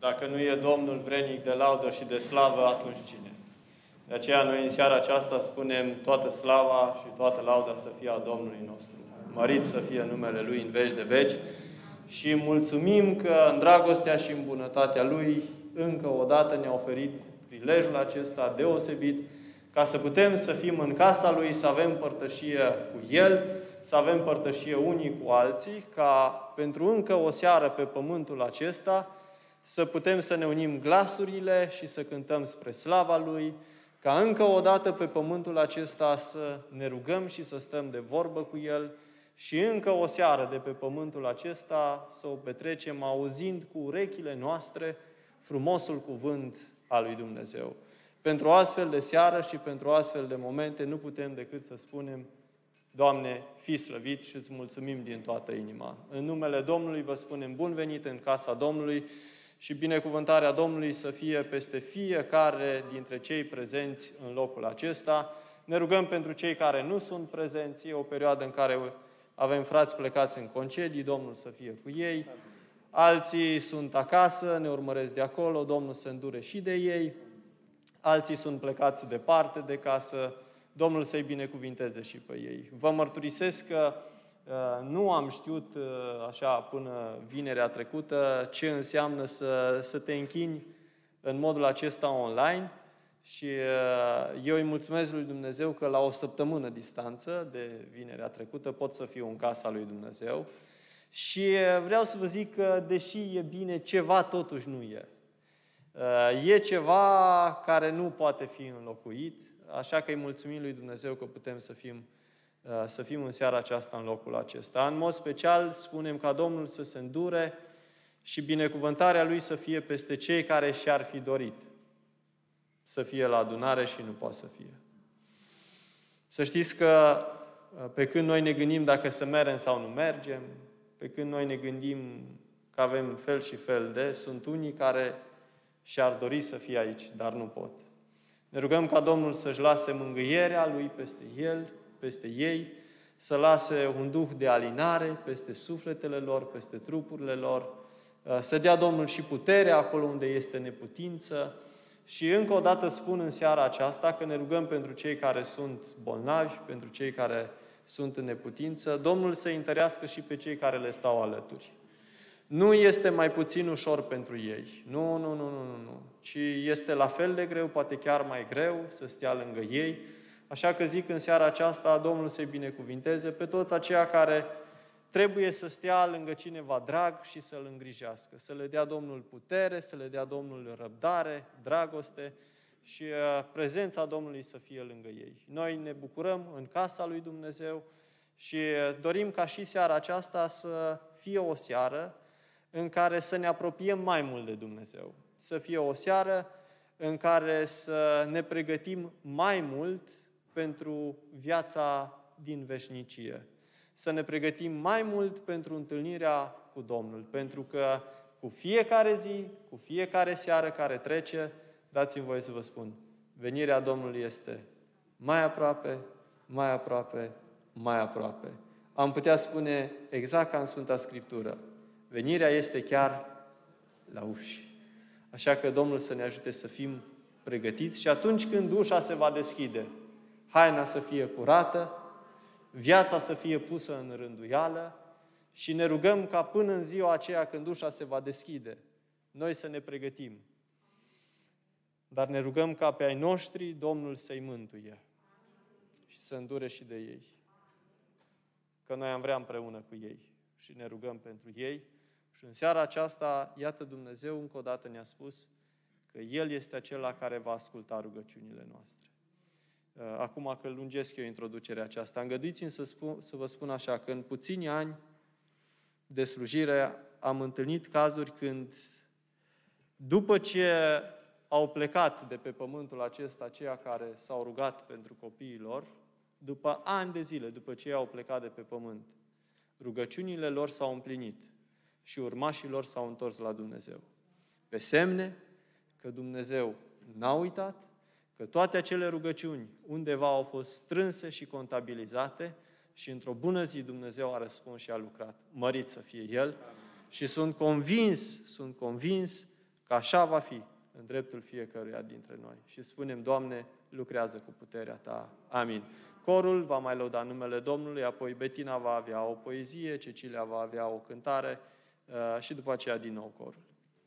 Dacă nu e Domnul vrenic de laudă și de slavă, atunci cine? De aceea noi în seara aceasta spunem toată slava și toată lauda să fie a Domnului nostru. Mărit să fie numele Lui în veci de veci și mulțumim că în dragostea și în bunătatea Lui încă o dată ne-a oferit prilejul acesta deosebit ca să putem să fim în casa Lui, să avem părtășie cu El, să avem părtășie unii cu alții, ca pentru încă o seară pe pământul acesta să putem să ne unim glasurile și să cântăm spre slava Lui, ca încă o dată pe pământul acesta să ne rugăm și să stăm de vorbă cu El și încă o seară de pe pământul acesta să o petrecem auzind cu urechile noastre frumosul cuvânt al lui Dumnezeu. Pentru o astfel de seară și pentru o astfel de momente nu putem decât să spunem: Doamne, fii slăvit și îți mulțumim din toată inima. În numele Domnului vă spunem bun venit în casa Domnului și binecuvântarea Domnului să fie peste fiecare dintre cei prezenți în locul acesta. Ne rugăm pentru cei care nu sunt prezenți, e o perioadă în care avem frați plecați în concedii, Domnul să fie cu ei. Alții sunt acasă, ne urmăresc de acolo, Domnul să îndure și de ei. Alții sunt plecați departe de casă, Domnul să-i binecuvinteze și pe ei. Vă mărturisesc că nu am știut așa până vinerea trecută ce înseamnă să te închini în modul acesta online și eu îi mulțumesc lui Dumnezeu că la o săptămână distanță de vinerea trecută pot să fiu în casa lui Dumnezeu și vreau să vă zic că deși e bine, ceva totuși nu e. E ceva care nu poate fi înlocuit, așa că îi mulțumim lui Dumnezeu că putem să fim în seara aceasta în locul acesta. În mod special spunem ca Domnul să se îndure și binecuvântarea Lui să fie peste cei care și-ar fi dorit să fie la adunare și nu poate să fie. Să știți că pe când noi ne gândim dacă să mergem sau nu mergem, pe când noi ne gândim că avem fel și fel de, sunt unii care și-ar dori să fie aici, dar nu pot. Ne rugăm ca Domnul să-și lase mângâierea Lui peste El, peste ei, să lase un duh de alinare peste sufletele lor, peste trupurile lor, să dea Domnul și puterea acolo unde este neputință. Și încă o dată spun în seara aceasta că ne rugăm pentru cei care sunt bolnavi, pentru cei care sunt în neputință, Domnul să întărească și pe cei care le stau alături. Nu este mai puțin ușor pentru ei. Nu. Ci este la fel de greu, poate chiar mai greu să stea lângă ei. Așa că zic în seara aceasta, Domnul să-i binecuvinteze pe toți aceia care trebuie să stea lângă cineva drag și să-l îngrijească. Să le dea Domnul putere, să le dea Domnul răbdare, dragoste și prezența Domnului să fie lângă ei. Noi ne bucurăm în casa lui Dumnezeu și dorim ca și seara aceasta să fie o seară în care să ne apropiem mai mult de Dumnezeu. Să fie o seară în care să ne pregătim mai mult pentru viața din veșnicie. Să ne pregătim mai mult pentru întâlnirea cu Domnul. Pentru că cu fiecare zi, cu fiecare seară care trece, dați-mi voie să vă spun, venirea Domnului este mai aproape, mai aproape, mai aproape. Am putea spune exact ca în Sfânta Scriptură, venirea este chiar la uși. Așa că Domnul să ne ajute să fim pregătiți și atunci când ușa se va deschide, haina să fie curată, viața să fie pusă în rânduială și ne rugăm ca până în ziua aceea când ușa se va deschide, noi să ne pregătim. Dar ne rugăm ca pe ai noștri Domnul să-i mântuie și să îndure și de ei. Că noi am vrea împreună cu ei și ne rugăm pentru ei. Și în seara aceasta, iată, Dumnezeu încă o dată ne-a spus că El este acela care va asculta rugăciunile noastre. Acum că lungesc eu introducerea aceasta, îngăduiți-mi să vă spun așa, că în puțini ani de slujire am întâlnit cazuri când, după ce au plecat de pe pământul acesta aceia care s-au rugat pentru copiii lor, după ani de zile, după ce au plecat de pe pământ, rugăciunile lor s-au împlinit și urmașii lor s-au întors la Dumnezeu. Pe semne că Dumnezeu n-a uitat, că toate acele rugăciuni undeva au fost strânse și contabilizate și într-o bună zi Dumnezeu a răspuns și a lucrat. Mărit să fie El. Și sunt convins Că așa va fi în dreptul fiecăruia dintre noi. Și spunem, Doamne, lucrează cu puterea Ta. Amin. Corul va mai lăuda numele Domnului, apoi Betina va avea o poezie, Cecilia va avea o cântare și după aceea din nou corul.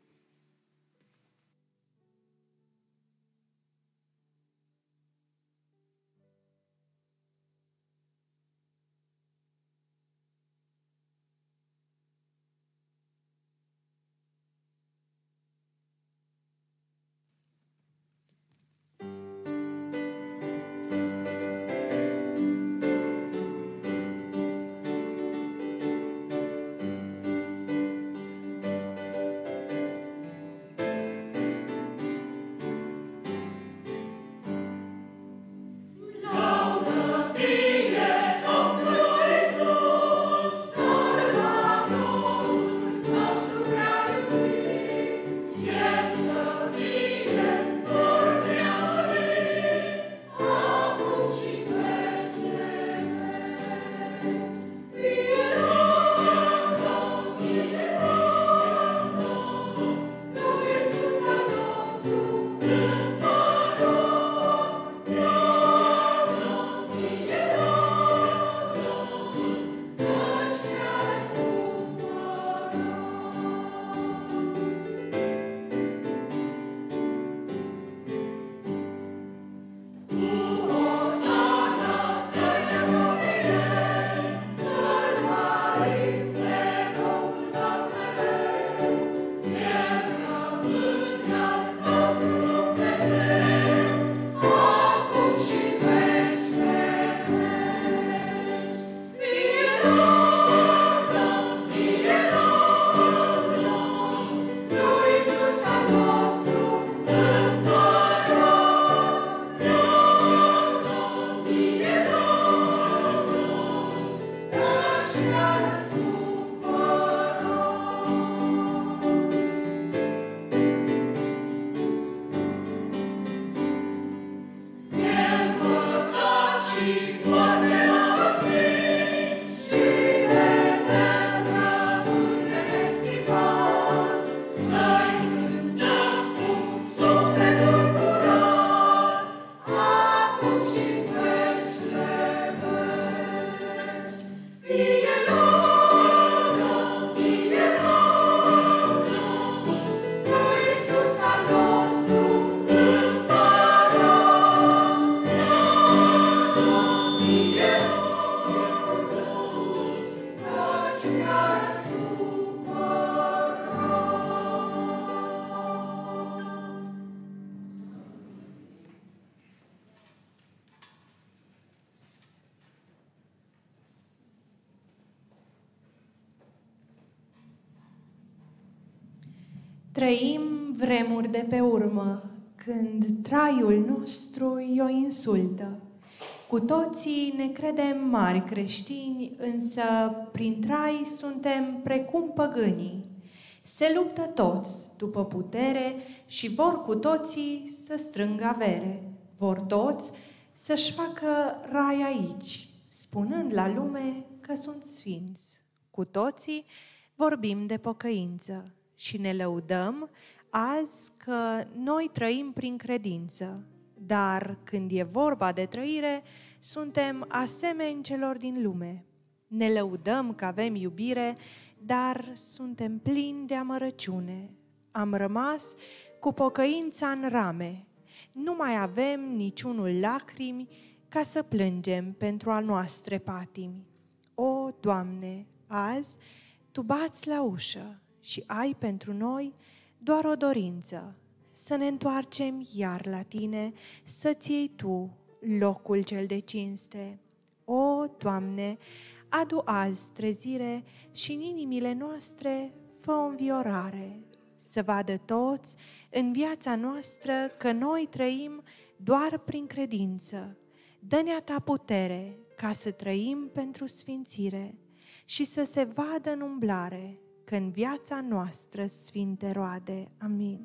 Trăim vremuri de pe urmă, când traiul nostru e o insultă. Cu toții ne credem mari creștini, însă prin trai suntem precum păgânii. Se luptă toți după putere și vor cu toții să strângă avere. Vor toți să-și facă rai aici, spunând la lume că sunt sfinți. Cu toții vorbim de pocăință și ne lăudăm azi că noi trăim prin credință. Dar când e vorba de trăire, suntem asemeni celor din lume. Ne lăudăm că avem iubire, dar suntem plini de amărăciune. Am rămas cu pocăința în rame. Nu mai avem niciunul lacrimi ca să plângem pentru a noastre patimi. O, Doamne, azi Tu bați la ușă și ai pentru noi doar o dorință, să ne întoarcem iar la Tine, să-ți iei Tu locul cel de cinste. O, Doamne, adu azi trezire și în inimile noastre fă o înviorare, să vadă toți în viața noastră că noi trăim doar prin credință. Dă-ne a Ta putere ca să trăim pentru sfințire și să se vadă în umblare că în viața noastră sfinte roade. Amin.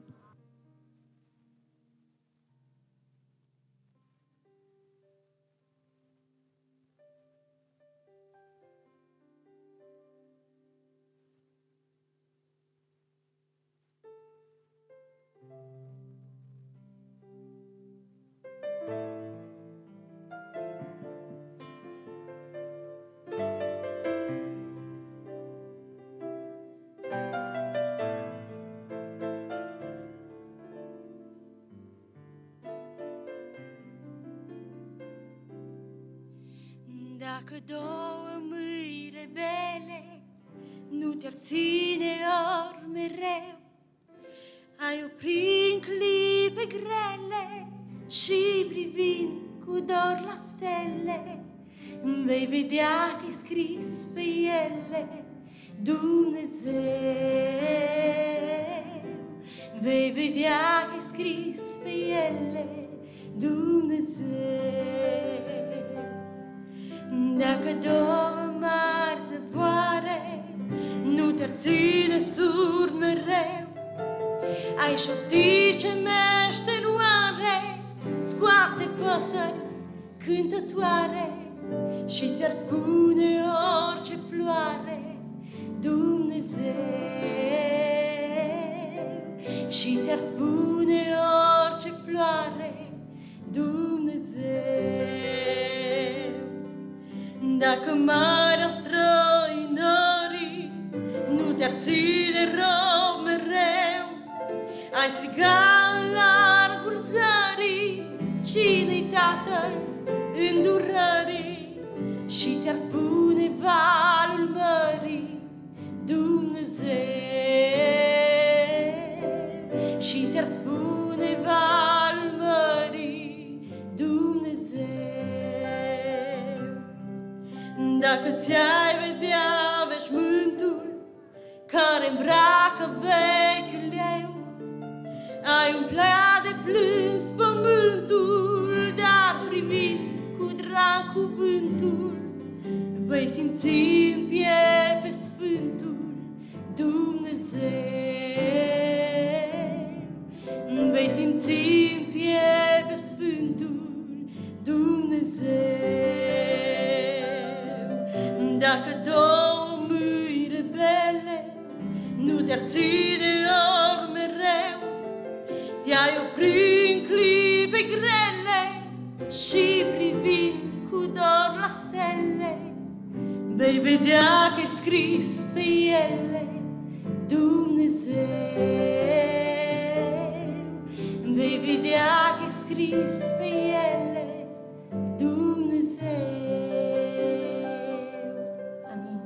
Dacă două mâini rebele nu te-ar ține ori mereu, ai opri în clipe grele și privind cu dor la stele, vei vedea că-i scris pe ele Dumnezeu. Vei vedea că-i scris pe ele Dumnezeu. Dacă două mari zăvoare nu te-ar ține surd mereu, ai șopti ce meșteroare, scoate păsări cântătoare și ți-ar spune orice floare Dumnezeu. Și ți-ar spune orice floare Dumnezeu. Dacă marea străinării nu te-ar ține rău mereu, ai striga în largul zării cine-i Tatăl îndurării și ți-ar spune valul mării Dumnezeu. Și ți-ar spune valul mării Dumnezeu. Dacă ți-ai vedea veșmântul care îmbracă vechiul leu, ai umplea de plâns pământul, dar privind cu drag cuvântul, vei simți în piept Sfântul Dumnezeu. Vei simți în piept Sfântul Dumnezeu. Dacă două mâini rebele nu te-ar ține ori mereu, te-ai opri în clipe grele și privind cu dor la stele, vei vedea că-i scris pe ele Dumnezeu. Vei vedea că-i scris pe ele Dumnezeu. Amin.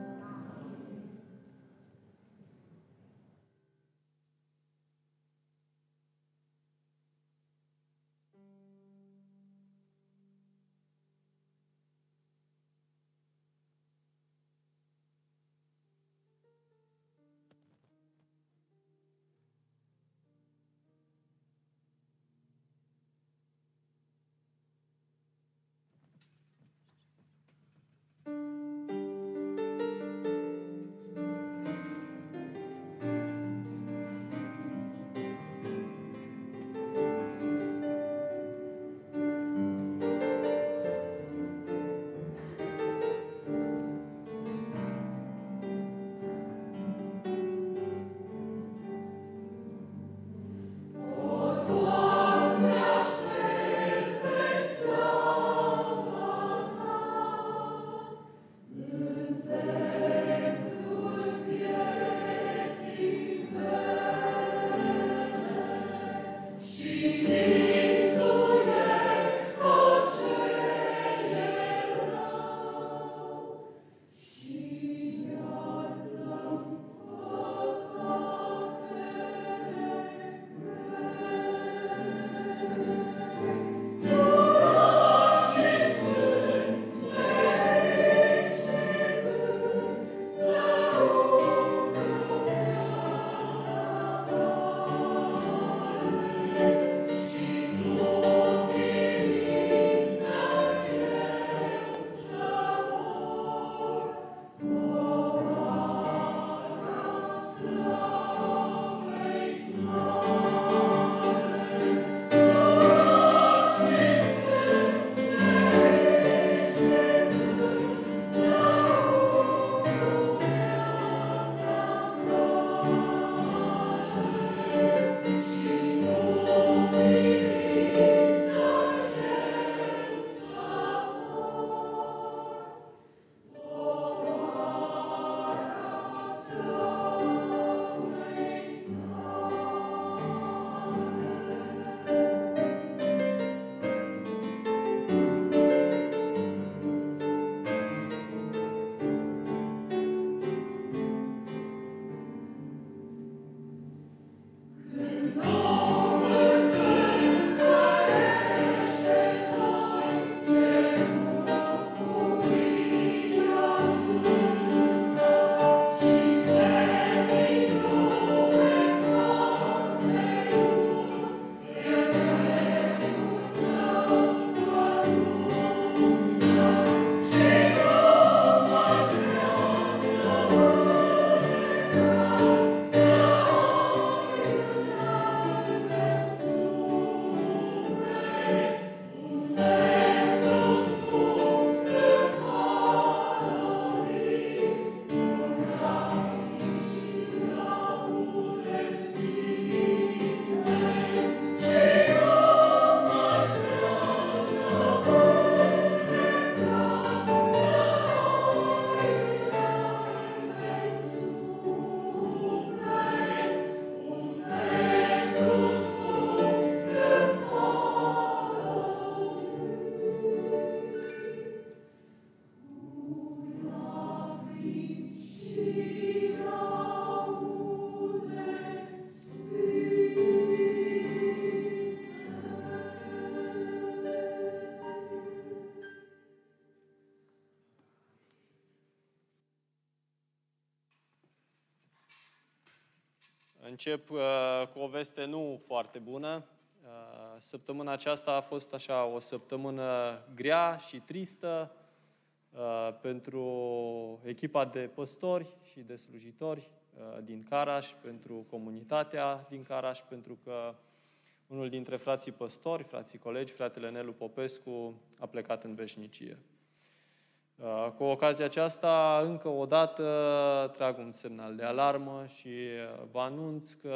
Încep cu o veste nu foarte bună. Săptămâna aceasta a fost așa o săptămână grea și tristă pentru echipa de păstori și de slujitori din Caraș, pentru comunitatea din Caraș, pentru că unul dintre frații păstori, frații colegi, fratele Nelu Popescu, a plecat în veșnicie. Cu ocazia aceasta, încă o dată, trag un semnal de alarmă și vă anunț că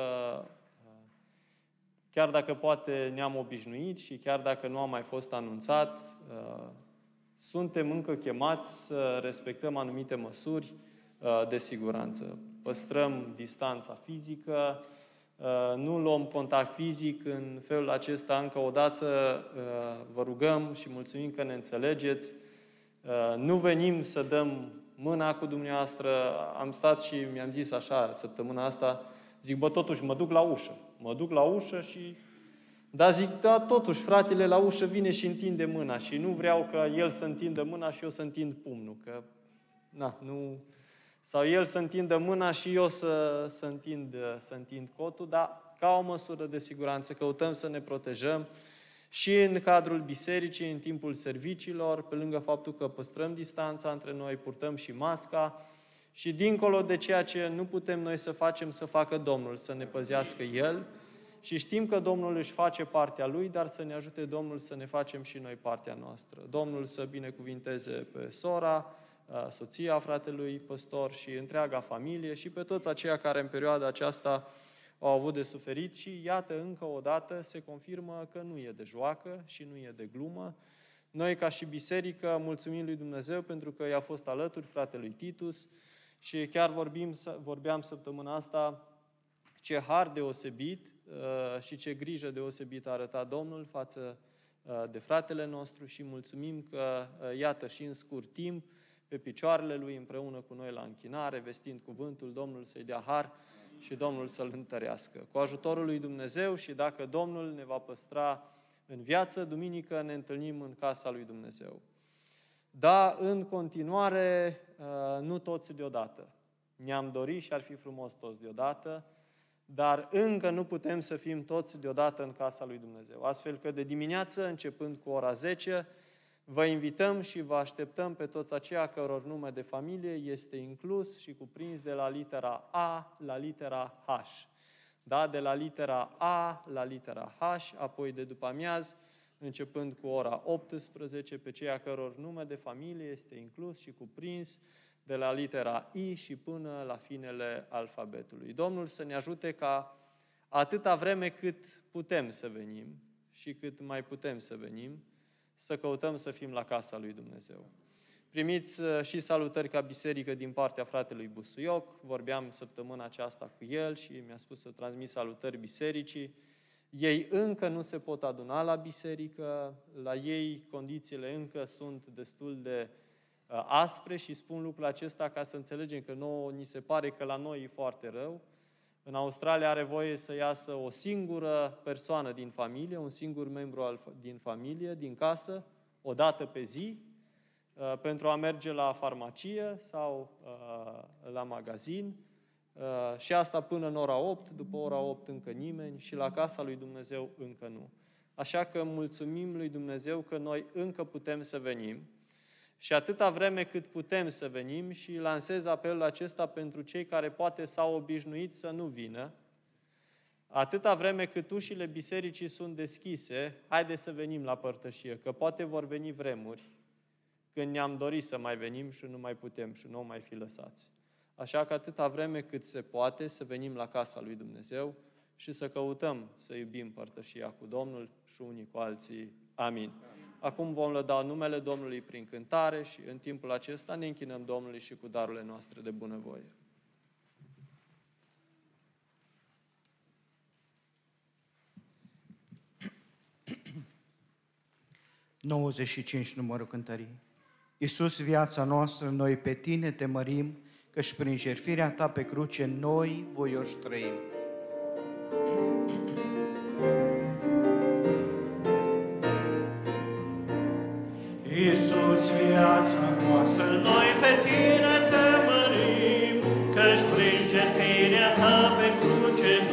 chiar dacă poate ne-am obișnuit și chiar dacă nu a mai fost anunțat, suntem încă chemați să respectăm anumite măsuri de siguranță. Păstrăm distanța fizică, nu luăm contact fizic. În felul acesta, încă o dată, vă rugăm și mulțumim că ne înțelegeți. Nu venim să dăm mâna cu dumneavoastră. Am stat și mi-am zis așa săptămâna asta, zic, bă, totuși mă duc la ușă. Mă duc la ușă și... Dar zic, da, totuși, fratele la ușă vine și întinde mâna și nu vreau ca el să întindă mâna și eu să întind pumnul, că, na, nu... Sau el să întindă mâna și eu să întind cotul, dar ca o măsură de siguranță căutăm să ne protejăm și în cadrul bisericii, în timpul serviciilor, pe lângă faptul că păstrăm distanța între noi, purtăm și masca și dincolo de ceea ce nu putem noi să facem, să facă Domnul, să ne păzească El și știm că Domnul își face partea Lui, dar să ne ajute Domnul să ne facem și noi partea noastră. Domnul să binecuvinteze pe sora, soția fratelui păstor și întreaga familie și pe toți aceia care în perioada aceasta au avut de suferit și iată, încă o dată se confirmă că nu e de joacă și nu e de glumă. Noi, ca și biserică, mulțumim lui Dumnezeu pentru că i-a fost alături fratelui Titus și chiar vorbeam săptămâna asta ce har deosebit și ce grijă deosebită a arătat Domnul față de fratele nostru și mulțumim că, iată, și în scurt timp, pe picioarele lui, împreună cu noi la închinare, vestind cuvântul, Domnul să-i dea har și Domnul să-l întărească. Cu ajutorul lui Dumnezeu și dacă Domnul ne va păstra în viață, duminică ne întâlnim în casa lui Dumnezeu. Da, în continuare, nu toți deodată. Ne-am dorit și ar fi frumos toți deodată, dar încă nu putem să fim toți deodată în casa lui Dumnezeu. Astfel că de dimineață, începând cu ora 10, vă invităm și vă așteptăm pe toți aceia căror nume de familie este inclus și cuprins de la litera A la litera H. Da? De la litera A la litera H, apoi de după amiaz, începând cu ora 18, pe ceia căror nume de familie este inclus și cuprins de la litera I și până la finele alfabetului. Domnul să ne ajute ca atâta vreme cât putem să venim și cât mai putem să venim, să căutăm să fim la casa lui Dumnezeu. Primiți și salutări ca biserică din partea fratelui Busuioc. Vorbeam săptămâna aceasta cu el și mi-a spus să transmit salutări bisericii. Ei încă nu se pot aduna la biserică, la ei condițiile încă sunt destul de aspre și spun lucrul acesta ca să înțelegem că nouă ni se pare că la noi e foarte rău. În Australia are voie să iasă o singură persoană din familie, un singur membru din familie, din casă, o dată pe zi, pentru a merge la farmacie sau la magazin și asta până în ora 8, după ora 8 încă nimeni și la casa lui Dumnezeu încă nu. Așa că mulțumim lui Dumnezeu că noi încă putem să venim și atâta vreme cât putem să venim și lansez apelul acesta pentru cei care poate s-au obișnuit să nu vină, atâta vreme cât ușile bisericii sunt deschise, haide să venim la părtășie, că poate vor veni vremuri când ne-am dorit să mai venim și nu mai putem și nu o mai fi lăsați. Așa că atâta vreme cât se poate să venim la casa lui Dumnezeu și să căutăm să iubim părtășia cu Domnul și unii cu alții. Amin. Acum vom lăda numele Domnului prin cântare și în timpul acesta ne închinăm Domnului și cu darurile noastre de bunăvoie. ...95 numărul cântării. Iisus, viața noastră, noi pe Tine te mărim, căci prin jertfirea Ta pe cruce noi voioși trăim. Iisus, viața noastră, noi pe Tine te mărim, căci prin jertfirea Ta pe cruce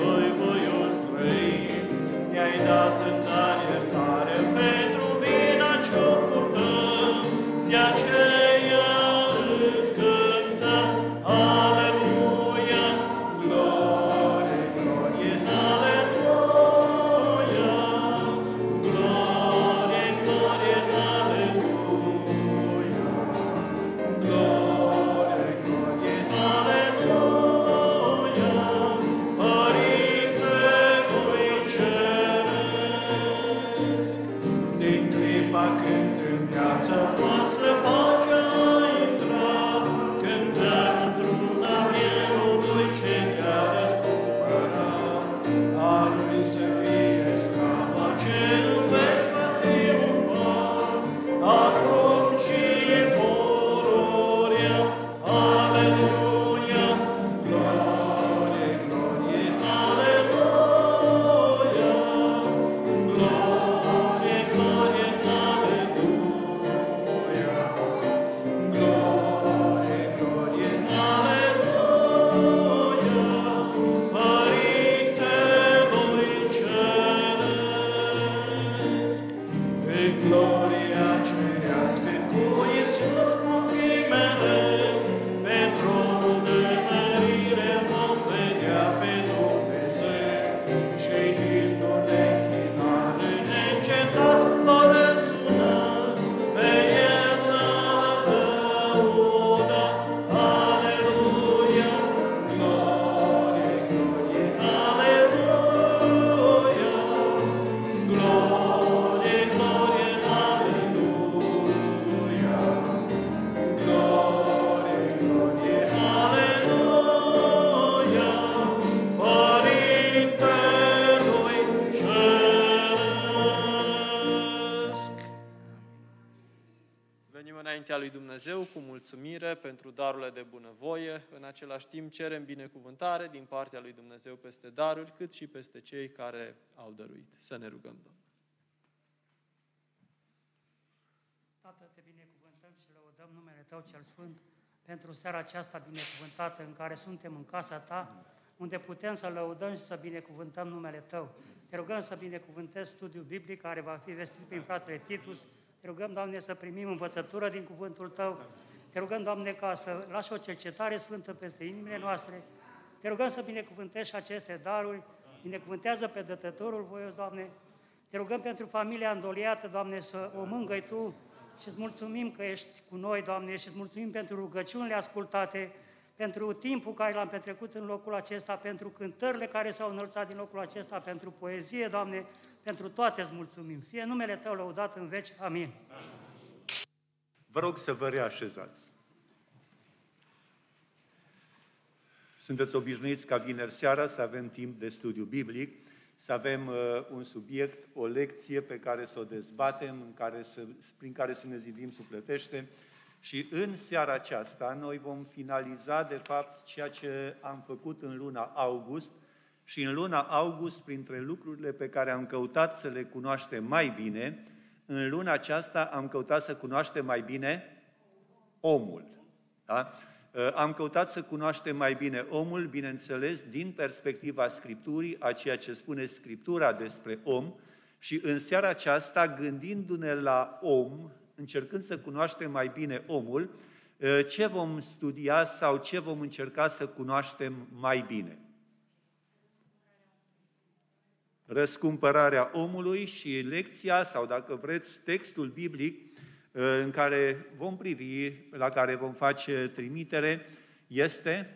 laudă, aleluia, glorie, glorie, aleluia, glorie, glorie, aleluia, glorie, glorie, aleluia, Părintelui Ceresc. Venim înaintea lui Dumnezeu cu mulțumire pentru darurile de bunăvoie. În același timp cerem binecuvântare din partea lui Dumnezeu peste daruri, cât și peste cei care au dăruit. Să ne rugăm, Domnul. Tată, te binecuvântăm și lăudăm numele Tău cel Sfânt pentru seara aceasta binecuvântată în care suntem în casa Ta, unde putem să lăudăm și să binecuvântăm numele Tău. Te rugăm să binecuvântezi studiul biblic care va fi vestit prin fratele Titus. Te rugăm, Doamne, să primim învățătură din cuvântul Tău. Te rugăm, Doamne, ca să lași o cercetare sfântă peste inimile noastre. Te rugăm să binecuvântești și aceste daruri. Binecuvântează pe dătătorul voios, Doamne. Te rugăm pentru familia îndoliată, Doamne, să o mângâi Tu și îți mulțumim că ești cu noi, Doamne, și îți mulțumim pentru rugăciunile ascultate, pentru timpul care l-am petrecut în locul acesta, pentru cântările care s-au înălțat din locul acesta, pentru poezie, Doamne, pentru toate îți mulțumim. Fie numele Tău lăudat în veci. Amin. Vă rog să vă reașezați. Sunteți obișnuiți ca vineri seara să avem timp de studiu biblic, să avem un subiect, o lecție pe care să o dezbatem, prin care să ne zidim sufletește. Și în seara aceasta noi vom finaliza, de fapt, ceea ce am făcut în luna august. Și în luna august, printre lucrurile pe care am căutat să le cunoaștem mai bine, în luna aceasta am căutat să cunoaștem mai bine omul. Da? Am căutat să cunoaștem mai bine omul, bineînțeles, din perspectiva Scripturii, a ceea ce spune Scriptura despre om, și în seara aceasta, gândindu-ne la om, încercând să cunoaștem mai bine omul, ce vom studia sau ce vom încerca să cunoaștem mai bine? Răscumpărarea omului și lecția, sau dacă vreți, textul biblic în care vom privi, la care vom face trimitere, este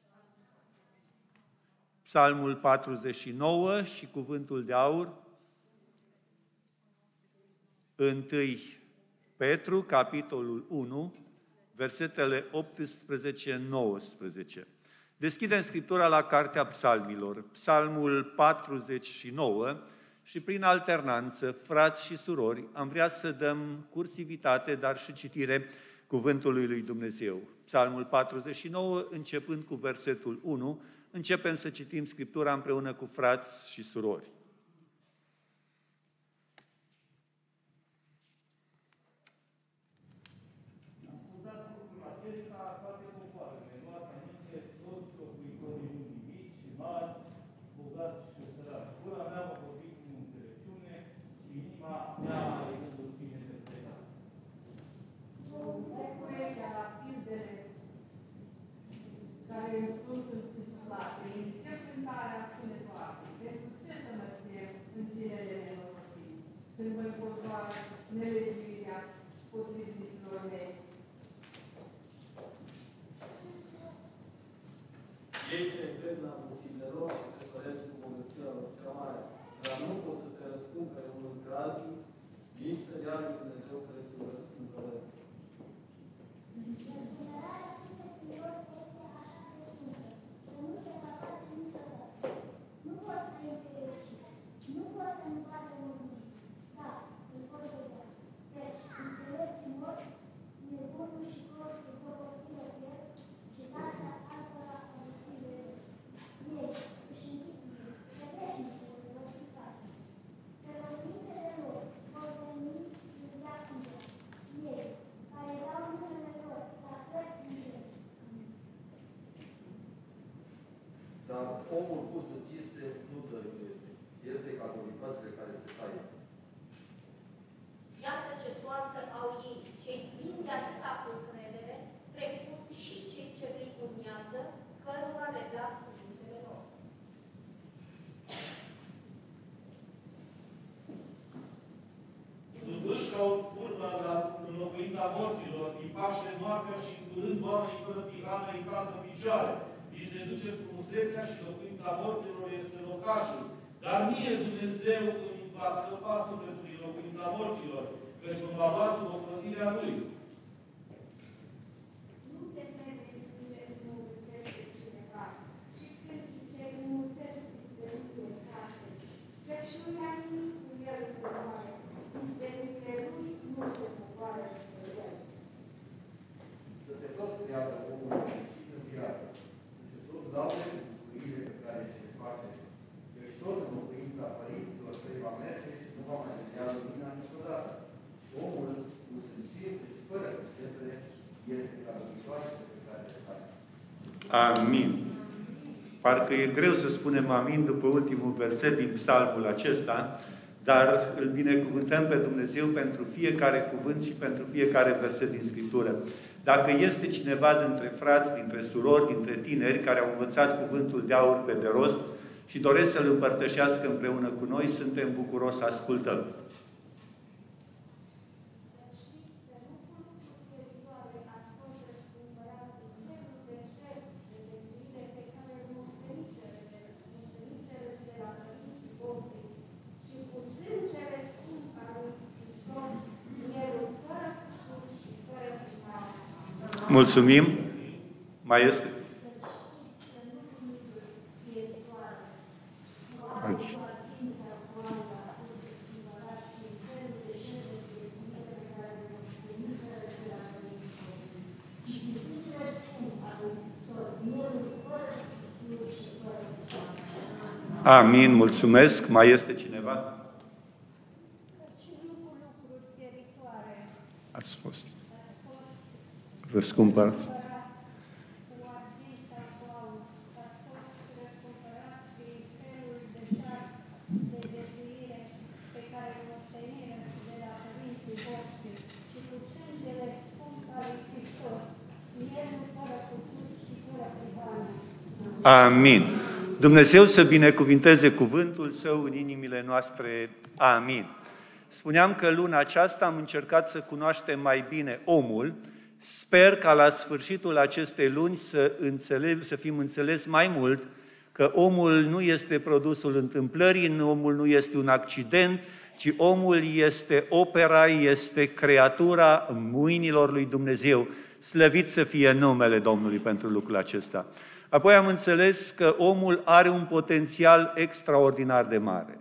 Psalmul 49 și cuvântul de aur, 1 Petru, capitolul 1, versetele 18-19. Deschidem Scriptura la Cartea Psalmilor, Psalmul 49, și prin alternanță, frați și surori, am vrea să dăm cursivitate, dar și citire cuvântului lui Dumnezeu. Psalmul 49, începând cu versetul 1, începem să citim Scriptura împreună cu frați și surori. Care îmi sunt întâmplate, încep cântarea spune toate. Pentru ce să mă tem în zilele nenorocii, când mă înconjoară nelegiuirea potrivitilor mei? Ei se încred la mulțimile lor și se păresc cu bogăția lor cea mare, dar nu pot să se răscumpere unul pe alții, nici să dea lui Dumnezeu prețul răscumpărării. Dar omul pus în cinste nu dăruiește. Este ca doritoarele care se taie. Iată ce soartă au ei, cei plini de atâta încredere, precum și cei ce îi urmează, cărora le plac cuvintele lor. Sunt duși ca o urmă în locuința morților, îi paște noaptea și în curând oamenii fără tirană îi calcă picioare. Îi se duce frumusețea și locuința morților este locașul. Dar mie Dumnezeu îmi va scăpa sufletului locuința morților, căci îmi va lua sub ocrotirea Lui. Nu te teme când se înmulțește cineva și când se înmulțesc izbăvirile tale, căci nu ia nimic cu el în urmare, izbăvirile lui nu se poboară pe el. Să te tot creadă omul și în viață, să se tot laude cu bucurile pe care ce le face, căci tot în locuința părinților săi va merge și nu va mai vedea lumina niciodată. Omul cu sâncință și fără credere este ca lucrătoare pe care le face. Amin. Parcă e greu să spunem amin după ultimul verset din psalmul acesta, dar îl binecuvântăm pe Dumnezeu pentru fiecare cuvânt și pentru fiecare verset din Scriptură. Dacă este cineva dintre frați, dintre surori, dintre tineri care au învățat cuvântul de aur pe de rost și doresc să-l împărtășească împreună cu noi, suntem bucuroși să ascultăm. Mulțumim. Mai este? Aici. Amin, mulțumesc. Mai este cineva? Ați fost răscumpărat. Amin. Dumnezeu să binecuvinteze cuvântul Său în inimile noastre. Amin. Spuneam că luna aceasta am încercat să cunoaștem mai bine omul. Sper ca la sfârșitul acestei luni să fim înțeles mai mult că omul nu este produsul întâmplării, omul nu este un accident, ci omul este opera, este creatura mâinilor lui Dumnezeu. Slăvit să fie numele Domnului pentru lucrul acesta. Apoi am înțeles că omul are un potențial extraordinar de mare.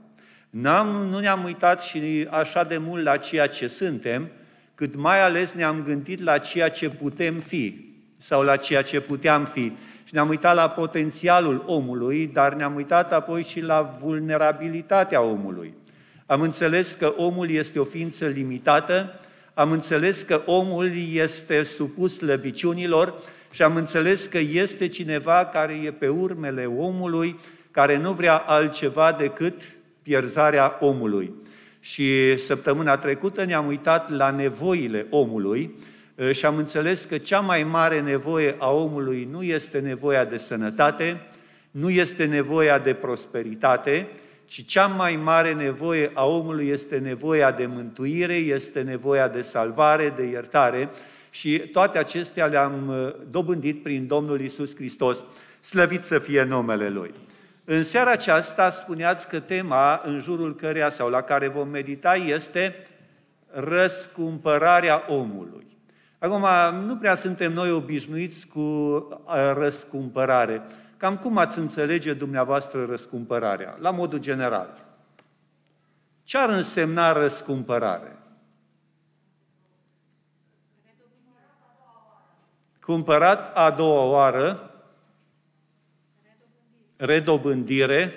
Nu ne-am uitat și așa de mult la ceea ce suntem, cât mai ales ne-am gândit la ceea ce putem fi sau la ceea ce puteam fi. Și ne-am uitat la potențialul omului, dar ne-am uitat apoi și la vulnerabilitatea omului. Am înțeles că omul este o ființă limitată, am înțeles că omul este supus slăbiciunilor și am înțeles că este cineva care e pe urmele omului, care nu vrea altceva decât pierzarea omului. Și săptămâna trecută ne-am uitat la nevoile omului și am înțeles că cea mai mare nevoie a omului nu este nevoia de sănătate, nu este nevoia de prosperitate, ci cea mai mare nevoie a omului este nevoia de mântuire, este nevoia de salvare, de iertare și toate acestea le-am dobândit prin Domnul Iisus Hristos. Slăvit să fie numele Lui! În seara aceasta spuneați că tema în jurul căreia sau la care vom medita este răscumpărarea omului. Acum, nu prea suntem noi obișnuiți cu răscumpărare. Cam cum ați înțelege dumneavoastră răscumpărarea, la modul general? Ce ar însemna răscumpărare? Cumpărat a doua oară, redobândire.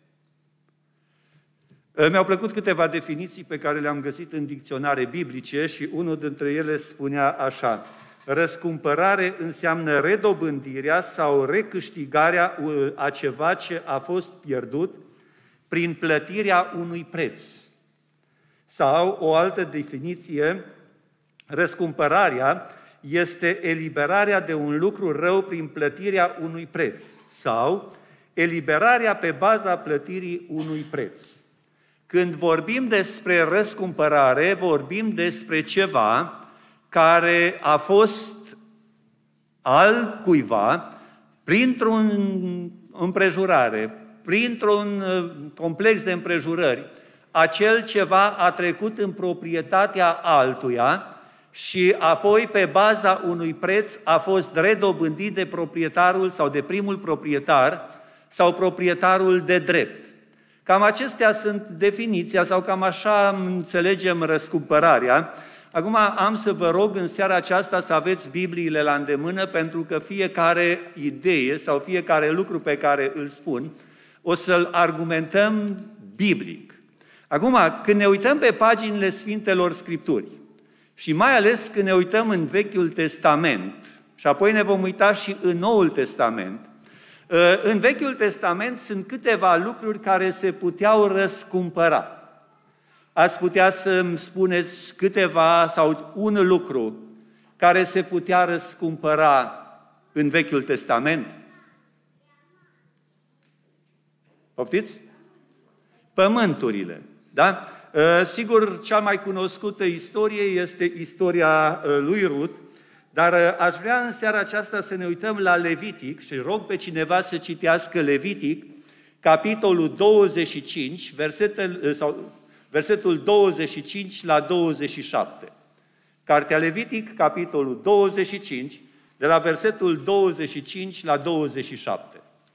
Mi-au plăcut câteva definiții pe care le-am găsit în dicționare biblice și unul dintre ele spunea așa: răscumpărare înseamnă redobândirea sau recâștigarea a ceva ce a fost pierdut prin plătirea unui preț. Sau o altă definiție, răscumpărarea este eliberarea de un lucru rău prin plătirea unui preț. Sau eliberarea pe baza plătirii unui preț. Când vorbim despre răscumpărare, vorbim despre ceva care a fost al cuiva, printr-un împrejurare, printr-un complex de împrejurări, acel ceva a trecut în proprietatea altuia și apoi, pe baza unui preț, a fost redobândit de proprietarul sau de primul proprietar sau proprietarul de drept. Cam acestea sunt definiția sau cam așa înțelegem răscumpărarea. Acum am să vă rog în seara aceasta să aveți Bibliile la îndemână, pentru că fiecare idee sau fiecare lucru pe care îl spun o să-l argumentăm biblic. Acum, când ne uităm pe paginile Sfintelor Scripturi și mai ales când ne uităm în Vechiul Testament și apoi ne vom uita și în Noul Testament, în Vechiul Testament sunt câteva lucruri care se puteau răscumpăra. Ați putea să-mi spuneți câteva sau un lucru care se putea răscumpăra în Vechiul Testament? Poftiți? Pământurile, da? Sigur, cea mai cunoscută istorie este istoria lui Rut, dar aș vrea în seara aceasta să ne uităm la Levitic și rog pe cineva să citească Levitic, capitolul 25, versetul 25 la 27. Cartea Levitic, capitolul 25, de la versetul 25 la 27.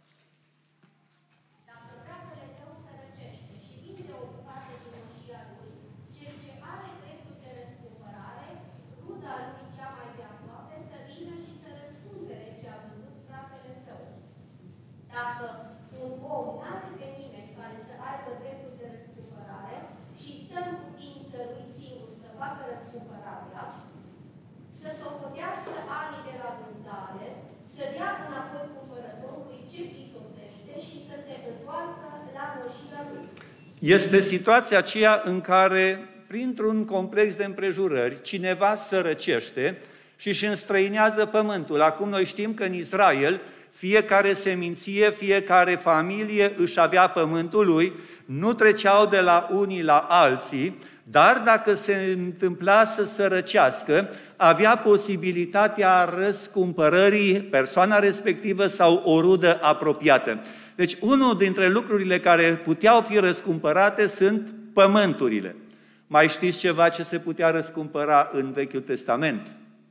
Dacă un om n-are pe nimeni care să aibă dreptul de răscumpărare și stă în putință lui singur să facă răscumpărarea, să socotească anii de la vânzare, să dea înapoi cumpărătorului ce prisosește și să se întoarcă la moșirea lui. Este situația aceea în care, printr-un complex de împrejurări, cineva sărăcește și își înstrăinează pământul. Acum noi știm că în Israel fiecare seminție, fiecare familie își avea pământul lui, nu treceau de la unii la alții, dar dacă se întâmpla să sărăcească, avea posibilitatea răscumpărării persoana respectivă sau o rudă apropiată. Deci unul dintre lucrurile care puteau fi răscumpărate sunt pământurile. Mai știți ceva ce se putea răscumpăra în Vechiul Testament?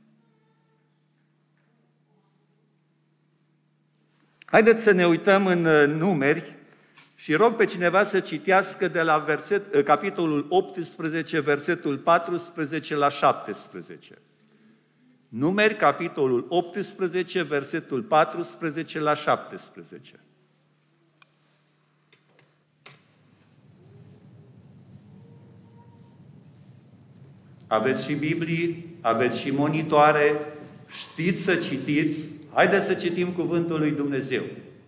Haideți să ne uităm în Numeri și rog pe cineva să citească de la capitolul 18, versetul 14 la 17. Numeri, capitolul 18, versetul 14 la 17. Aveți și Biblii, aveți și monitoare, știți să citiți. Haideți să citim cuvântul lui Dumnezeu.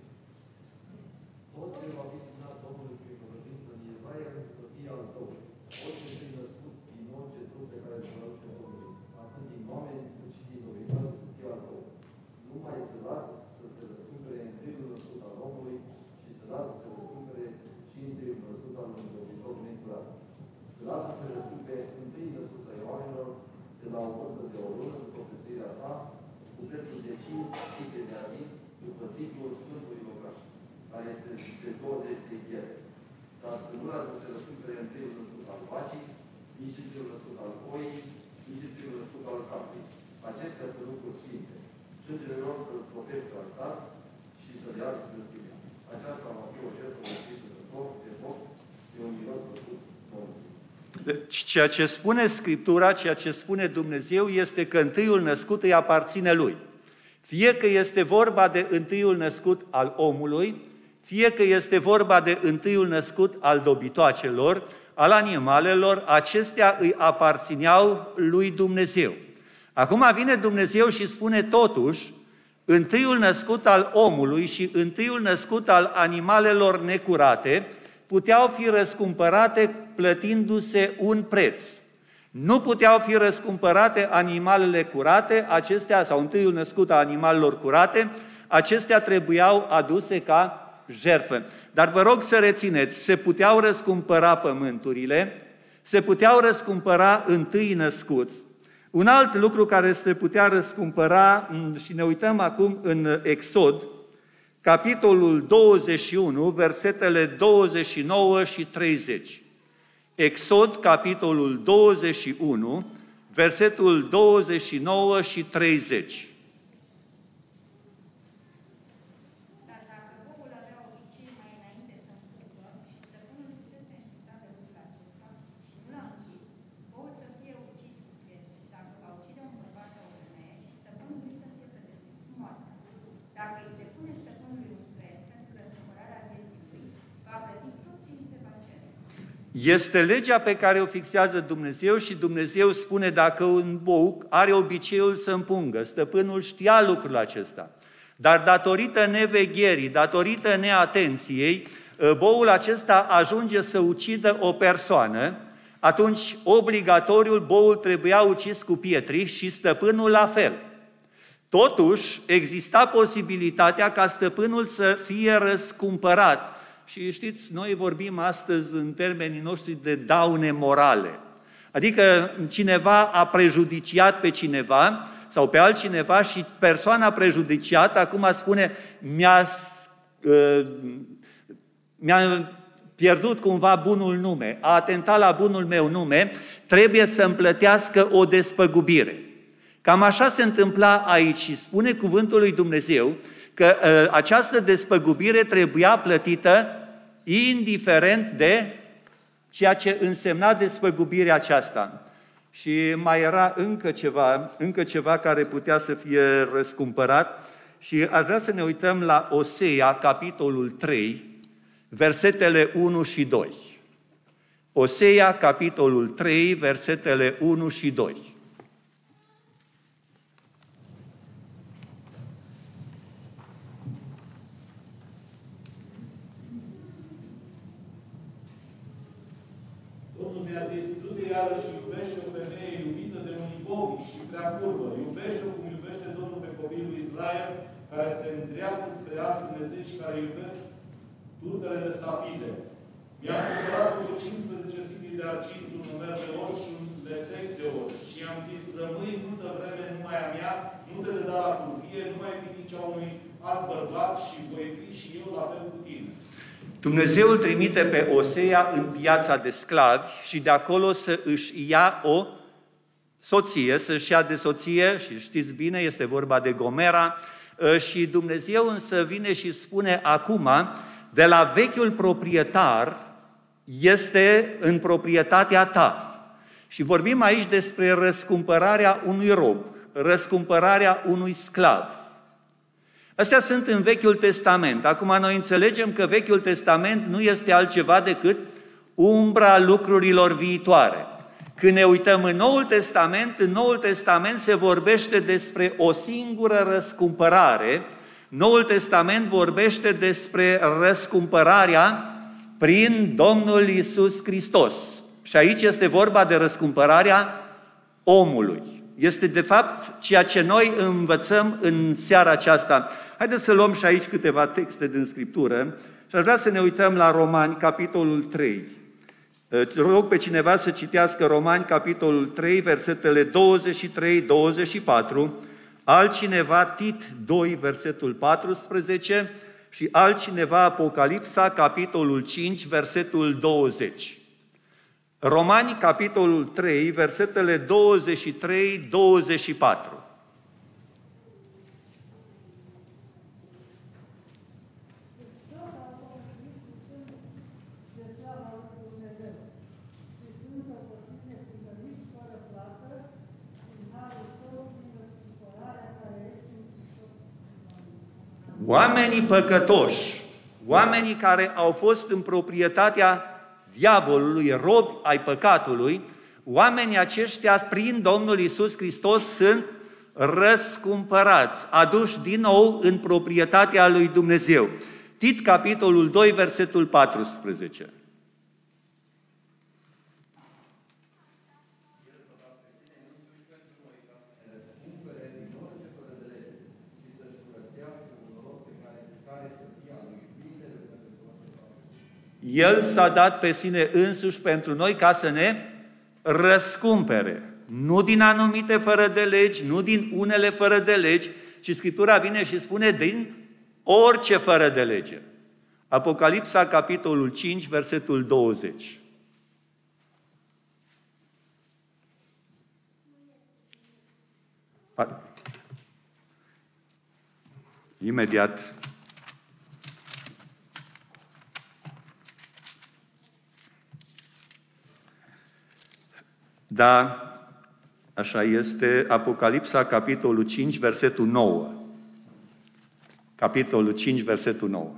Ceea ce spune Scriptura, ceea ce spune Dumnezeu este că întâiul născut îi aparține Lui. Fie că este vorba de întâiul născut al omului, fie că este vorba de întâiul născut al dobitoacelor, al animalelor, acestea îi aparțineau lui Dumnezeu. Acum vine Dumnezeu și spune totuși, întâiul născut al omului și întâiul născut al animalelor necurate puteau fi răscumpărate plătindu-se un preț. Nu puteau fi răscumpărate animalele curate, acestea, sau întâiul născut al animalelor curate, acestea trebuiau aduse ca jertfă. Dar vă rog să rețineți, se puteau răscumpăra pământurile, se puteau răscumpăra întâi născuți, Un alt lucru care se putea răscumpăra, și ne uităm acum în Exod, capitolul 21, versetele 29 și 30. Exod, capitolul 21, versetul 29 și 30. Este legea pe care o fixează Dumnezeu și Dumnezeu spune dacă un bou are obiceiul să împungă. Stăpânul știa lucrul acesta. Dar datorită nevegherii, datorită neatenției, boul acesta ajunge să ucidă o persoană, atunci obligatoriul boul trebuia ucis cu pietri și stăpânul la fel. Totuși, exista posibilitatea ca stăpânul să fie răscumpărat. Și știți, noi vorbim astăzi în termenii noștri de daune morale. Adică cineva a prejudiciat pe cineva sau pe altcineva și persoana prejudiciată acum spune mi-a pierdut cumva bunul nume, a atentat la bunul meu nume, trebuie să-mi plătească o despăgubire. Cam așa se întâmpla aici și spune cuvântul lui Dumnezeu că această despăgubire trebuia plătită indiferent de ceea ce însemna despăgubirea aceasta. Și mai era încă ceva care putea să fie răscumpărat și aș vrea să ne uităm la Osea, capitolul 3, versetele 1 și 2. Osea, capitolul 3, versetele 1 și 2. Domnul mi-a zis, du-te iarăși iubește o femeie iubită de un ipocrit și prea curvă. Iubește-o cum iubește Domnul pe copilul Israel, care se îndreaptă spre alți Dumnezei și care iubesc turtele de safide. Mi-am cumpărat cu 15 sticli de argint, un număr de or și un letec de or. Și i-am zis, rămâi multă vreme numai a mea, nu te da la curvie, nu mai fi nici a unui alt bărbat și voi fi și eu la fel cu tine. Dumnezeu îl trimite pe Osea în piața de sclavi și de acolo să își ia o soție, să-și ia de soție, și știți bine, este vorba de Gomera, și Dumnezeu însă vine și spune acum, de la vechiul proprietar este în proprietatea ta. Și vorbim aici despre răscumpărarea unui rob, răscumpărarea unui sclav. Astea sunt în Vechiul Testament. Acum noi înțelegem că Vechiul Testament nu este altceva decât umbra lucrurilor viitoare. Când ne uităm în Noul Testament se vorbește despre o singură răscumpărare. Noul Testament vorbește despre răscumpărarea prin Domnul Iisus Hristos. Și aici este vorba de răscumpărarea omului. Este de fapt ceea ce noi învățăm în seara aceasta. Haideți să luăm și aici câteva texte din Scriptură și aș vrea să ne uităm la Romani, capitolul 3. Rog pe cineva să citească Romani, capitolul 3, versetele 23-24, altcineva Tit 2, versetul 14 și altcineva Apocalipsa, capitolul 5, versetul 20. Romani, capitolul 3, versetele 23-24. Oamenii păcătoși, oamenii care au fost în proprietatea diavolului, robi ai păcatului, oamenii aceștia prin Domnul Iisus Hristos sunt răscumpărați, aduși din nou în proprietatea lui Dumnezeu. Tit, capitolul 2, versetul 14. El s-a dat pe sine însuși pentru noi ca să ne răscumpere. Nu din anumite fără de legi, nu din unele fără de legi, ci Scriptura vine și spune din orice fără de lege. Apocalipsa, capitolul 5, versetul 20. Imediat. Da, așa este, Apocalipsa, capitolul 5, versetul 9. Capitolul 5, versetul 9.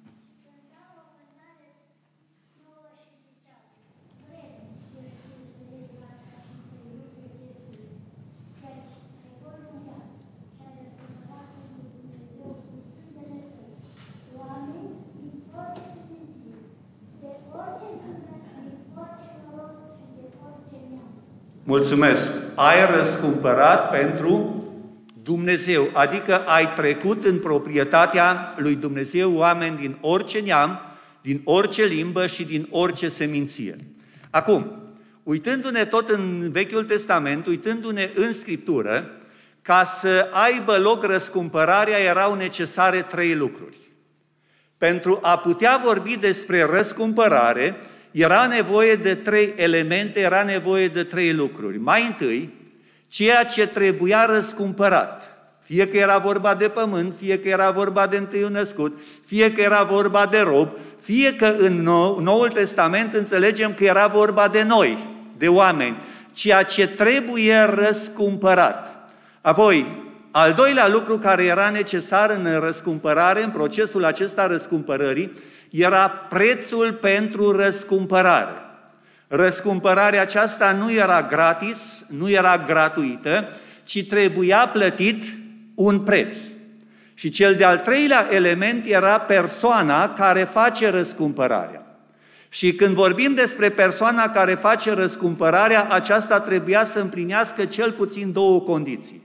Mulțumesc! Ai răscumpărat pentru Dumnezeu, adică ai trecut în proprietatea lui Dumnezeu oameni din orice neam, din orice limbă și din orice seminție. Acum, uitându-ne tot în Vechiul Testament, uitându-ne în Scriptură, ca să aibă loc răscumpărarea erau necesare 3 lucruri. Pentru a putea vorbi despre răscumpărare, era nevoie de 3 elemente, era nevoie de 3 lucruri. Mai întâi, ceea ce trebuia răscumpărat, fie că era vorba de pământ, fie că era vorba de întâiul născut, fie că era vorba de rob, fie că în Noul Testament înțelegem că era vorba de noi, de oameni, ceea ce trebuie răscumpărat. Apoi, al doilea lucru care era necesar în răscumpărare, în procesul acesta răscumpărării, era prețul pentru răscumpărare. Răscumpărarea aceasta nu era gratis, nu era gratuită, ci trebuia plătit un preț. Și cel de-al treilea element era persoana care face răscumpărarea. Și când vorbim despre persoana care face răscumpărarea, aceasta trebuia să împlinească cel puțin 2 condiții.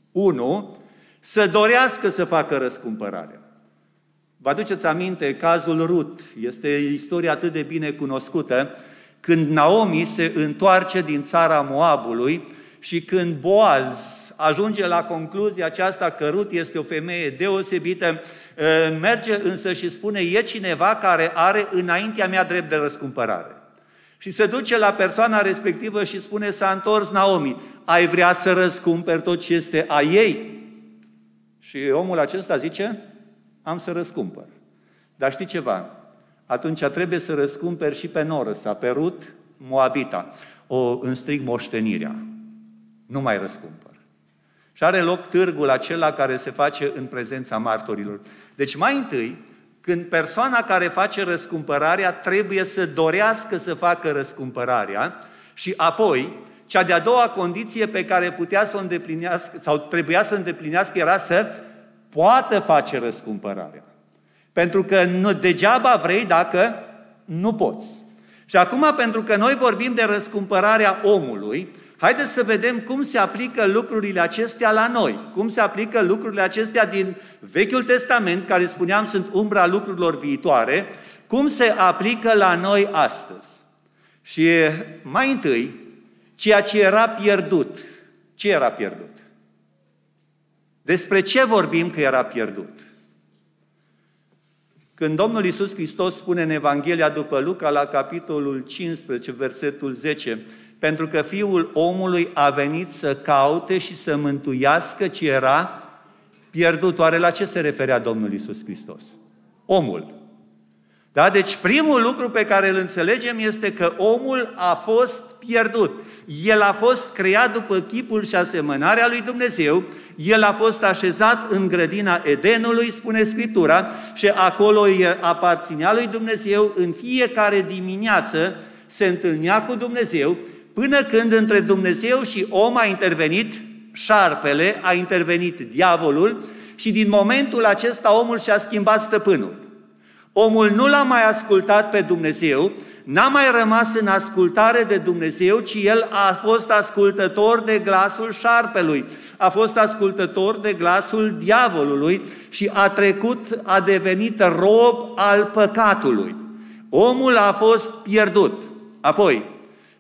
1. Să dorească să facă răscumpărarea. Vă aduceți aminte, cazul Rut, este istoria atât de bine cunoscută, când Naomi se întoarce din țara Moabului și când Boaz ajunge la concluzia aceasta că Rut este o femeie deosebită, merge însă și spune, e cineva care are înaintea mea drept de răscumpărare. Și se duce la persoana respectivă și spune, s-a întors Naomi, ai vrea să răscumperi tot ce este a ei? Și omul acesta zice, am să răscumpăr. Dar știi ceva? Atunci trebuie să răscumperi și pe noră sa, pe Rut Moabita. O înstrig moștenirea. Nu mai răscumpăr. Și are loc târgul acela care se face în prezența martorilor. Deci mai întâi, când persoana care face răscumpărarea trebuie să dorească să facă răscumpărarea și apoi, cea de-a doua condiție pe care putea să o îndeplinească sau trebuia să îndeplinească era să poată face răscumpărarea. Pentru că nu degeaba vrei dacă nu poți. Și acum, pentru că noi vorbim de răscumpărarea omului, haideți să vedem cum se aplică lucrurile acestea la noi. Cum se aplică lucrurile acestea din Vechiul Testament, care spuneam sunt umbra lucrurilor viitoare, cum se aplică la noi astăzi. Și mai întâi, ceea ce era pierdut. Ce era pierdut? Despre ce vorbim că era pierdut? Când Domnul Iisus Hristos spune în Evanghelia după Luca, la capitolul 15, versetul 10, pentru că Fiul omului a venit să caute și să mântuiască ce era pierdut. Oare la ce se referea Domnul Iisus Hristos? Omul. Da? Deci primul lucru pe care îl înțelegem este că omul a fost pierdut. El a fost creat după chipul și asemănarea lui Dumnezeu, el a fost așezat în grădina Edenului, spune Scriptura, și acolo îi aparținea lui Dumnezeu, în fiecare dimineață se întâlnea cu Dumnezeu, până când între Dumnezeu și om a intervenit șarpele, a intervenit diavolul și din momentul acesta omul și-a schimbat stăpânul. Omul nu l-a mai ascultat pe Dumnezeu, n-a mai rămas în ascultare de Dumnezeu, ci el a fost ascultător de glasul șarpelui, a fost ascultător de glasul diavolului și a devenit rob al păcatului. Omul a fost pierdut. Apoi,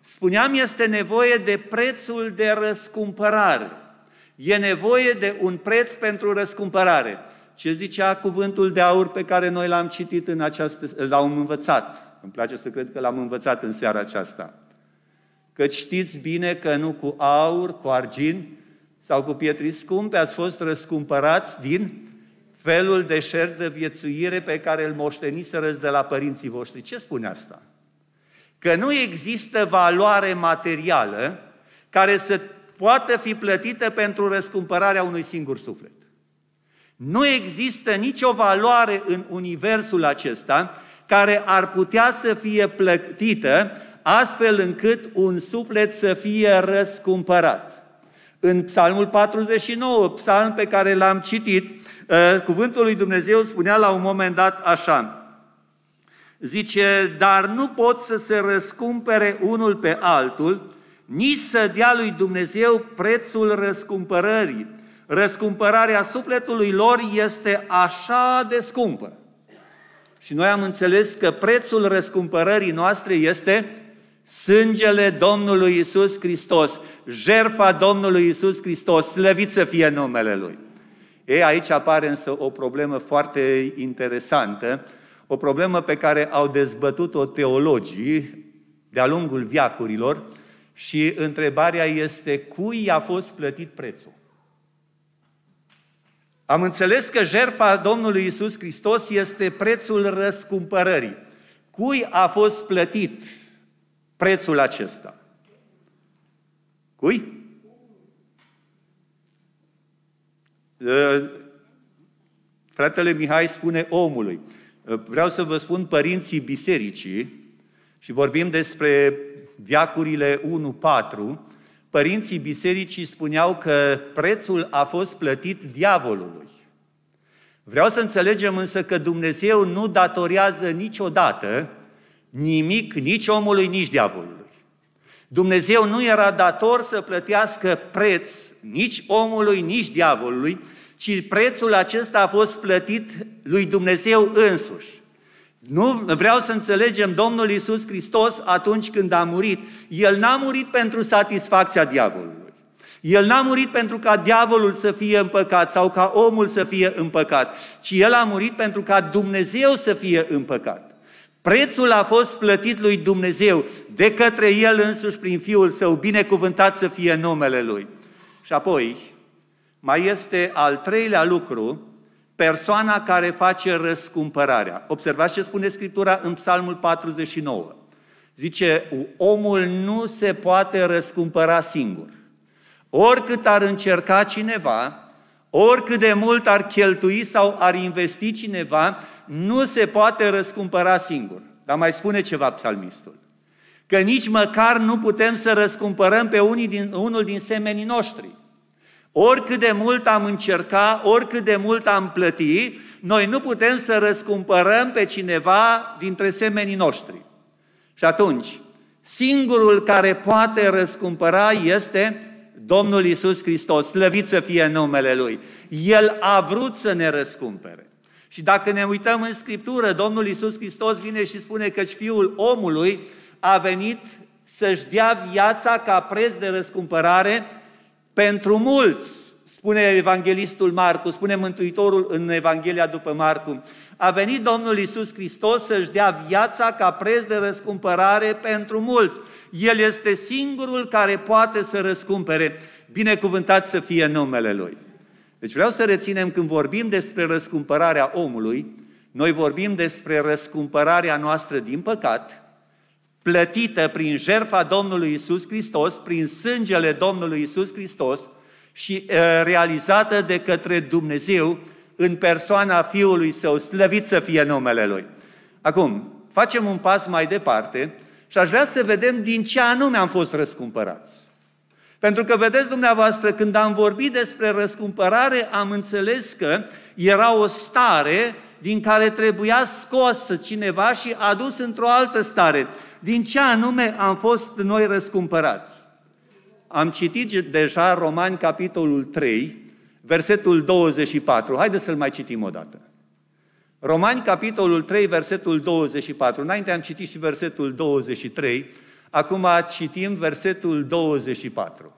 Spuneam, este nevoie de prețul de răscumpărare. E nevoie de un preț pentru răscumpărare. Ce zicea cuvântul de aur pe care noi l-am citit l-am învățat. Îmi place să cred că l-am învățat în seara aceasta. Căci știți bine că nu cu aur, cu argint sau cu pietre scumpe ați fost răscumpărați din felul de șer de viețuire pe care îl moșteniserăți de la părinții voștri. Ce spune asta? Că nu există valoare materială care să poată fi plătită pentru răscumpărarea unui singur suflet. Nu există nicio valoare în universul acesta care ar putea să fie plătită astfel încât un suflet să fie răscumpărat. În Psalmul 49, psalm pe care l-am citit, cuvântul lui Dumnezeu spunea la un moment dat așa, zice, dar nu pot să se răscumpere unul pe altul, nici să dea lui Dumnezeu prețul răscumpărării. Răscumpărarea sufletului lor este așa de scumpă. Și noi am înțeles că prețul răscumpărării noastre este sângele Domnului Iisus Hristos, jertfa Domnului Iisus Hristos, slăvit să fie numele Lui. Ei, aici apare însă o problemă foarte interesantă, o problemă pe care au dezbătut-o teologii de-a lungul veacurilor și întrebarea este cui a fost plătit prețul? Am înțeles că jertfa Domnului Iisus Hristos este prețul răscumpărării. Cui a fost plătit prețul acesta? Cui? Fratele Mihai spune omului. Vreau să vă spun părinții bisericii și vorbim despre veacurile 1-4. Părinții bisericii spuneau că prețul a fost plătit diavolului. Vreau să înțelegem însă că Dumnezeu nu datorează niciodată nimic nici omului, nici diavolului. Dumnezeu nu era dator să plătească preț nici omului, nici diavolului, ci prețul acesta a fost plătit lui Dumnezeu însuși. Nu vreau să înțelegem Domnul Iisus Hristos atunci când a murit. El n-a murit pentru satisfacția diavolului. El n-a murit pentru ca diavolul să fie împăcat sau ca omul să fie împăcat, ci El a murit pentru ca Dumnezeu să fie împăcat. Prețul a fost plătit lui Dumnezeu de către El însuși prin Fiul Său, binecuvântat să fie numele Lui. Și apoi mai este al treilea lucru, persoana care face răscumpărarea. Observați ce spune Scriptura în Psalmul 49. Zice, omul nu se poate răscumpăra singur. Oricât ar încerca cineva, oricât de mult ar cheltui sau ar investi cineva, nu se poate răscumpăra singur. Dar mai spune ceva psalmistul. Că nici măcar nu putem să răscumpărăm pe unul din semenii noștri. Oricât de mult am încercat, oricât de mult am plătit, noi nu putem să răscumpărăm pe cineva dintre semenii noștri. Și atunci, singurul care poate răscumpăra este Domnul Iisus Hristos, slăvit să fie numele Lui. El a vrut să ne răscumpere. Și dacă ne uităm în Scriptură, Domnul Iisus Hristos vine și spune că Fiul omului a venit să-și dea viața ca preț de răscumpărare pentru mulți. Spune evanghelistul Marcu, spune Mântuitorul în Evanghelia după Marcu. A venit Domnul Iisus Hristos să-și dea viața ca preț de răscumpărare pentru mulți. El este singurul care poate să răscumpere. Binecuvântat să fie numele Lui. Deci vreau să reținem, când vorbim despre răscumpărarea omului, noi vorbim despre răscumpărarea noastră din păcat, plătită prin jertfa Domnului Iisus Hristos, prin sângele Domnului Iisus Hristos și realizată de către Dumnezeu în persoana Fiului Său, slăvit să fie numele Lui. Acum, facem un pas mai departe și aș vrea să vedem din ce anume am fost răscumpărați. Pentru că, vedeți dumneavoastră, când am vorbit despre răscumpărare, am înțeles că era o stare din care trebuia scos cineva și adus într-o altă stare. Din ce anume am fost noi răscumpărați? Am citit deja Romani, capitolul 3, versetul 24. Haideți să-l mai citim o dată. Romani, capitolul 3, versetul 24. Înainte am citit și versetul 23. Acum citim versetul 24.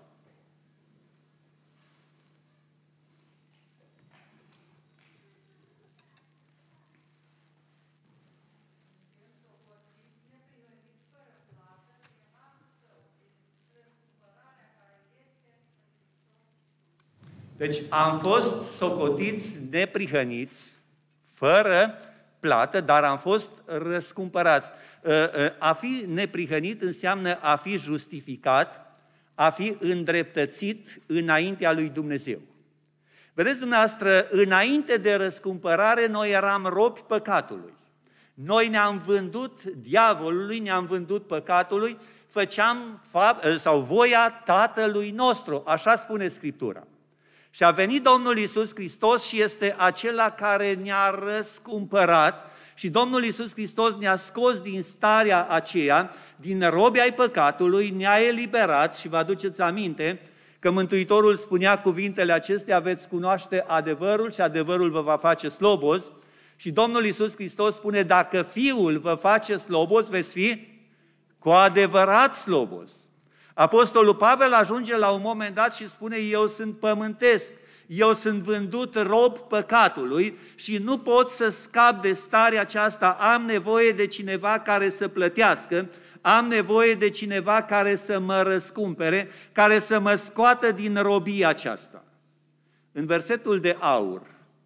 Deci am fost socotiți neprihăniți, fără plată, dar am fost răscumpărați. A fi neprihănit înseamnă a fi justificat, a fi îndreptățit înaintea lui Dumnezeu. Vedeți dumneavoastră, înainte de răscumpărare, noi eram robi păcatului. Noi ne-am vândut diavolului, ne-am vândut păcatului, făceam voia Tatălui nostru, așa spune Scriptura. Și a venit Domnul Iisus Hristos și este acela care ne-a răscumpărat și Domnul Iisus Hristos ne-a scos din starea aceea, din robi ai păcatului, ne-a eliberat și vă aduceți aminte că Mântuitorul spunea cuvintele acestea, veți cunoaște adevărul și adevărul vă va face slobozi și Domnul Iisus Hristos spune, dacă Fiul vă face slobozi, veți fi cu adevărat slobozi. Apostolul Pavel ajunge la un moment dat și spune, eu sunt pământesc, eu sunt vândut rob păcatului și nu pot să scap de starea aceasta, am nevoie de cineva care să plătească, am nevoie de cineva care să mă răscumpere, care să mă scoată din robia aceasta. În versetul de aur,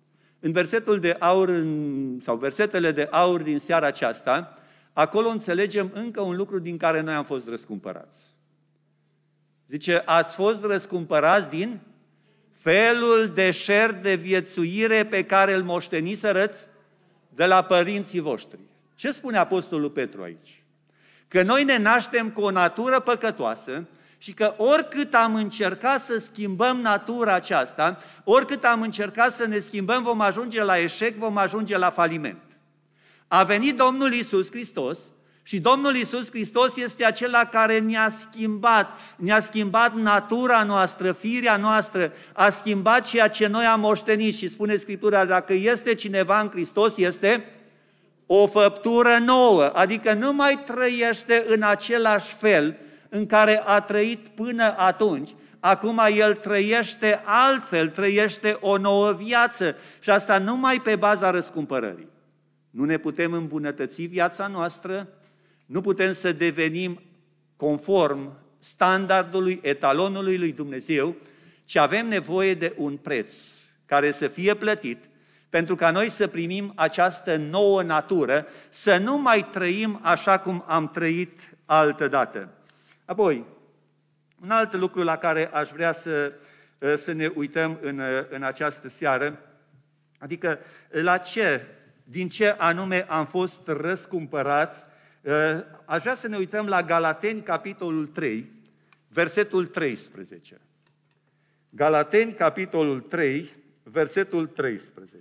sau versetele de aur din seara aceasta, acolo înțelegem încă un lucru din care noi am fost răscumpărați. Zice, ați fost răscumpărați din felul deșert de viețuire pe care îl moșteniserăți de la părinții voștri. Ce spune Apostolul Petru aici? Că noi ne naștem cu o natură păcătoasă și că oricât am încercat să schimbăm natura aceasta, oricât am încercat să ne schimbăm, vom ajunge la eșec, vom ajunge la faliment. A venit Domnul Iisus Hristos și Domnul Iisus Hristos este acela care ne-a schimbat natura noastră, firea noastră, a schimbat ceea ce noi am moștenit și spune Scriptura, dacă este cineva în Hristos, este o făptură nouă, adică nu mai trăiește în același fel în care a trăit până atunci, acum el trăiește altfel, trăiește o nouă viață și asta numai pe baza răscumpărării. Nu ne putem îmbunătăți viața noastră, nu putem să devenim conform standardului, etalonului lui Dumnezeu, ci avem nevoie de un preț care să fie plătit pentru ca noi să primim această nouă natură, să nu mai trăim așa cum am trăit altădată. Apoi, un alt lucru la care aș vrea să ne uităm în această seară, adică din ce anume am fost răscumpărați, aș vrea să ne uităm la Galateni, capitolul 3, versetul 13. Galateni, capitolul 3, versetul 13.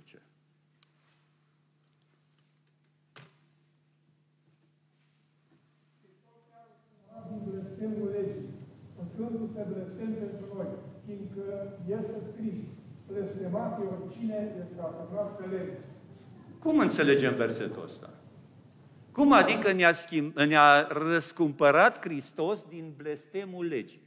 Blestemul legii, făcându-se blestem pentru noi, fiindcă este scris, blestemat e oricine este atârnat pe lege. Cum înțelegem versetul ăsta? Cum adică ne-a răscumpărat Hristos din blestemul legii?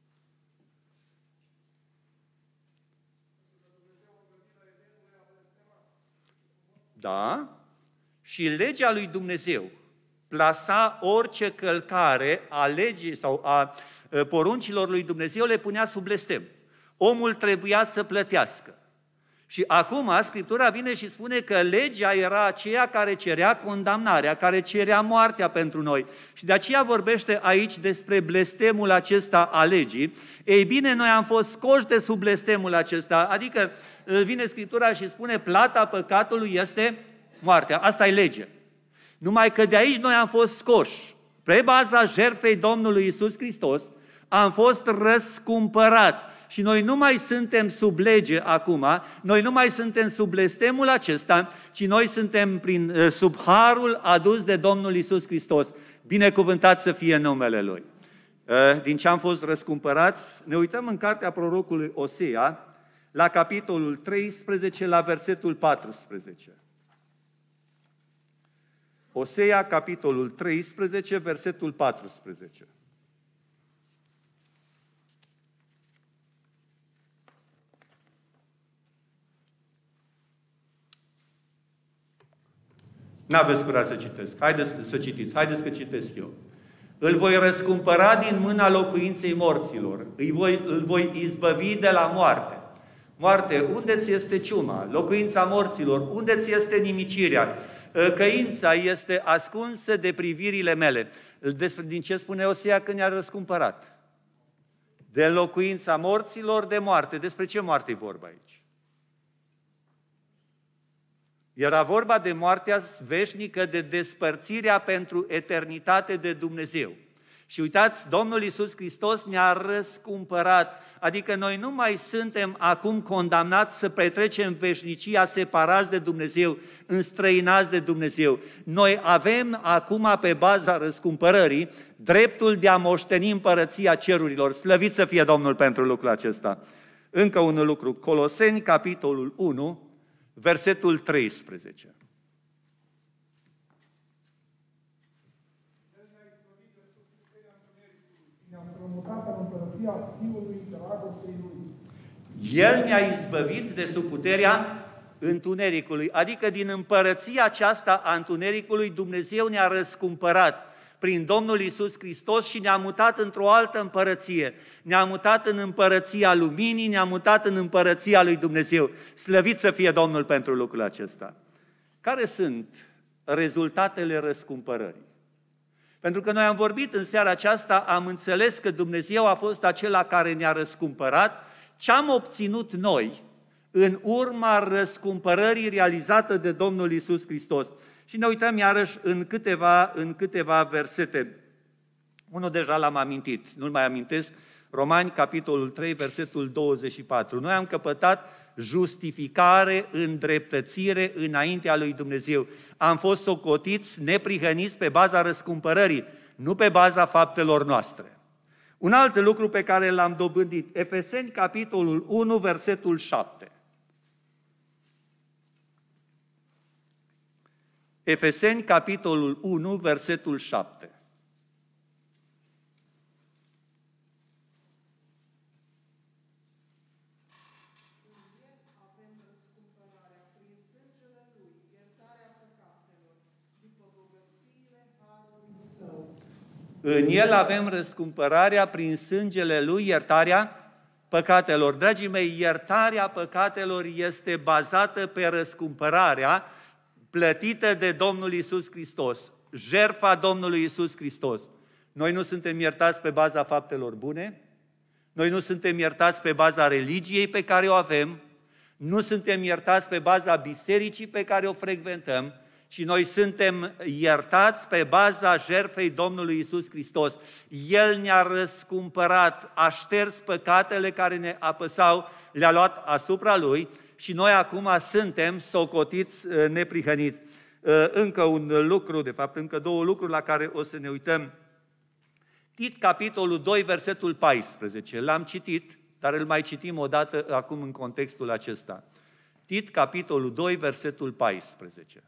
Da? Și legea lui Dumnezeu plasa orice călcare a legii sau a poruncilor lui Dumnezeu, le punea sub blestem. Omul trebuia să plătească. Și acum Scriptura vine și spune că legea era aceea care cerea condamnarea, care cerea moartea pentru noi. Și de aceea vorbește aici despre blestemul acesta a legii. Ei bine, noi am fost scoși de sub blestemul acesta, adică vine Scriptura și spune plata păcatului este moartea. Asta e lege. Numai că de aici noi am fost scoși. Pe baza jertfei Domnului Iisus Hristos, am fost răscumpărați. Și noi nu mai suntem sub lege acum, noi nu mai suntem sub blestemul acesta, ci noi suntem sub harul adus de Domnul Iisus Hristos. Binecuvântat să fie numele Lui. Din ce am fost răscumpărați, ne uităm în cartea prorocului Osea, la capitolul 13, la versetul 14. Osea, capitolul 13, versetul 14. N-aveți curaj să citesc. Haideți să citiți. Haideți că citesc eu. Îl voi răscumpăra din mâna locuinței morților. Îl voi izbăvi de la moarte. Moarte, unde ți este ciuma? Locuința morților, unde ți este nimicirea? Căința este ascunsă de privirile mele. Din ce spune Osea când i-a răscumpărat? De locuința morților, de moarte. Despre ce moarte e vorba aici? Era vorba de moartea veșnică, de despărțirea pentru eternitate de Dumnezeu. Și uitați, Domnul Iisus Hristos ne-a răscumpărat, adică noi nu mai suntem acum condamnați să petrecem veșnicia separați de Dumnezeu, înstrăinați de Dumnezeu. Noi avem acum, pe baza răscumpărării, dreptul de a moșteni împărăția cerurilor. Slăvit să fie Domnul pentru lucrul acesta. Încă un lucru, Coloseni, capitolul 1, versetul 13. El ne-a izbăvit de sub puterea întunericului, adică din împărăția aceasta a întunericului Dumnezeu ne-a răscumpărat prin Domnul Iisus Hristos și ne-a mutat într-o altă împărăție. Ne-a mutat în împărăția luminii, ne-a mutat în împărăția lui Dumnezeu. Slăvit să fie Domnul pentru lucrul acesta. Care sunt rezultatele răscumpărării? Pentru că noi am vorbit în seara aceasta, am înțeles că Dumnezeu a fost acela care ne-a răscumpărat. Ce am obținut noi în urma răscumpărării realizată de Domnul Iisus Hristos? Și ne uităm iarăși în câteva versete. Unul deja l-am amintit, nu-l mai amintesc, Romani, capitolul 3, versetul 24. Noi am căpătat justificare, îndreptățire înaintea lui Dumnezeu. Am fost socotiți, neprihăniți pe baza răscumpărării, nu pe baza faptelor noastre. Un alt lucru pe care l-am dobândit, Efeseni, capitolul 1, versetul 7. Efeseni, capitolul 1, versetul 7. În El avem răscumpărarea prin sângele Lui, iertarea păcatelor. Dragii mei, iertarea păcatelor este bazată pe răscumpărarea plătită de Domnul Iisus Hristos, jertfa Domnului Iisus Hristos. Noi nu suntem iertați pe baza faptelor bune, noi nu suntem iertați pe baza religiei pe care o avem, nu suntem iertați pe baza bisericii pe care o frecventăm, ci noi suntem iertați pe baza jertfei Domnului Iisus Hristos. El ne-a răscumpărat, a șters păcatele care ne apăsau, le-a luat asupra Lui și noi acum suntem socotiți neprihăniți. Încă un lucru, de fapt, încă două lucruri la care o să ne uităm. Tit, capitolul 2, versetul 14. L-am citit, dar îl mai citim o dată acum în contextul acesta. Tit, capitolul 2, versetul 14.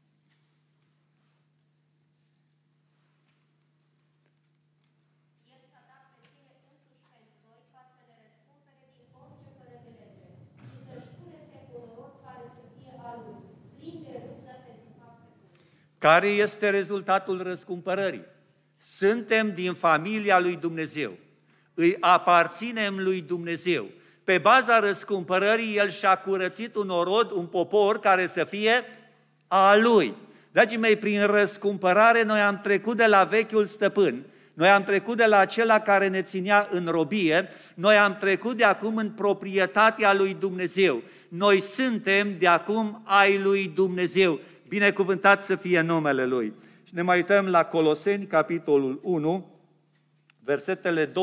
Care este rezultatul răscumpărării? Suntem din familia lui Dumnezeu, îi aparținem lui Dumnezeu. Pe baza răscumpărării, El și-a curățit un orod, un popor care să fie a Lui. Dragii mei, prin răscumpărare noi am trecut de la vechiul stăpân, noi am trecut de la acela care ne ținea în robie, noi am trecut de acum în proprietatea lui Dumnezeu. Noi suntem de acum ai lui Dumnezeu. Binecuvântat să fie numele Lui. Și ne mai uităm la Coloseni, capitolul 1, versetele 21-22.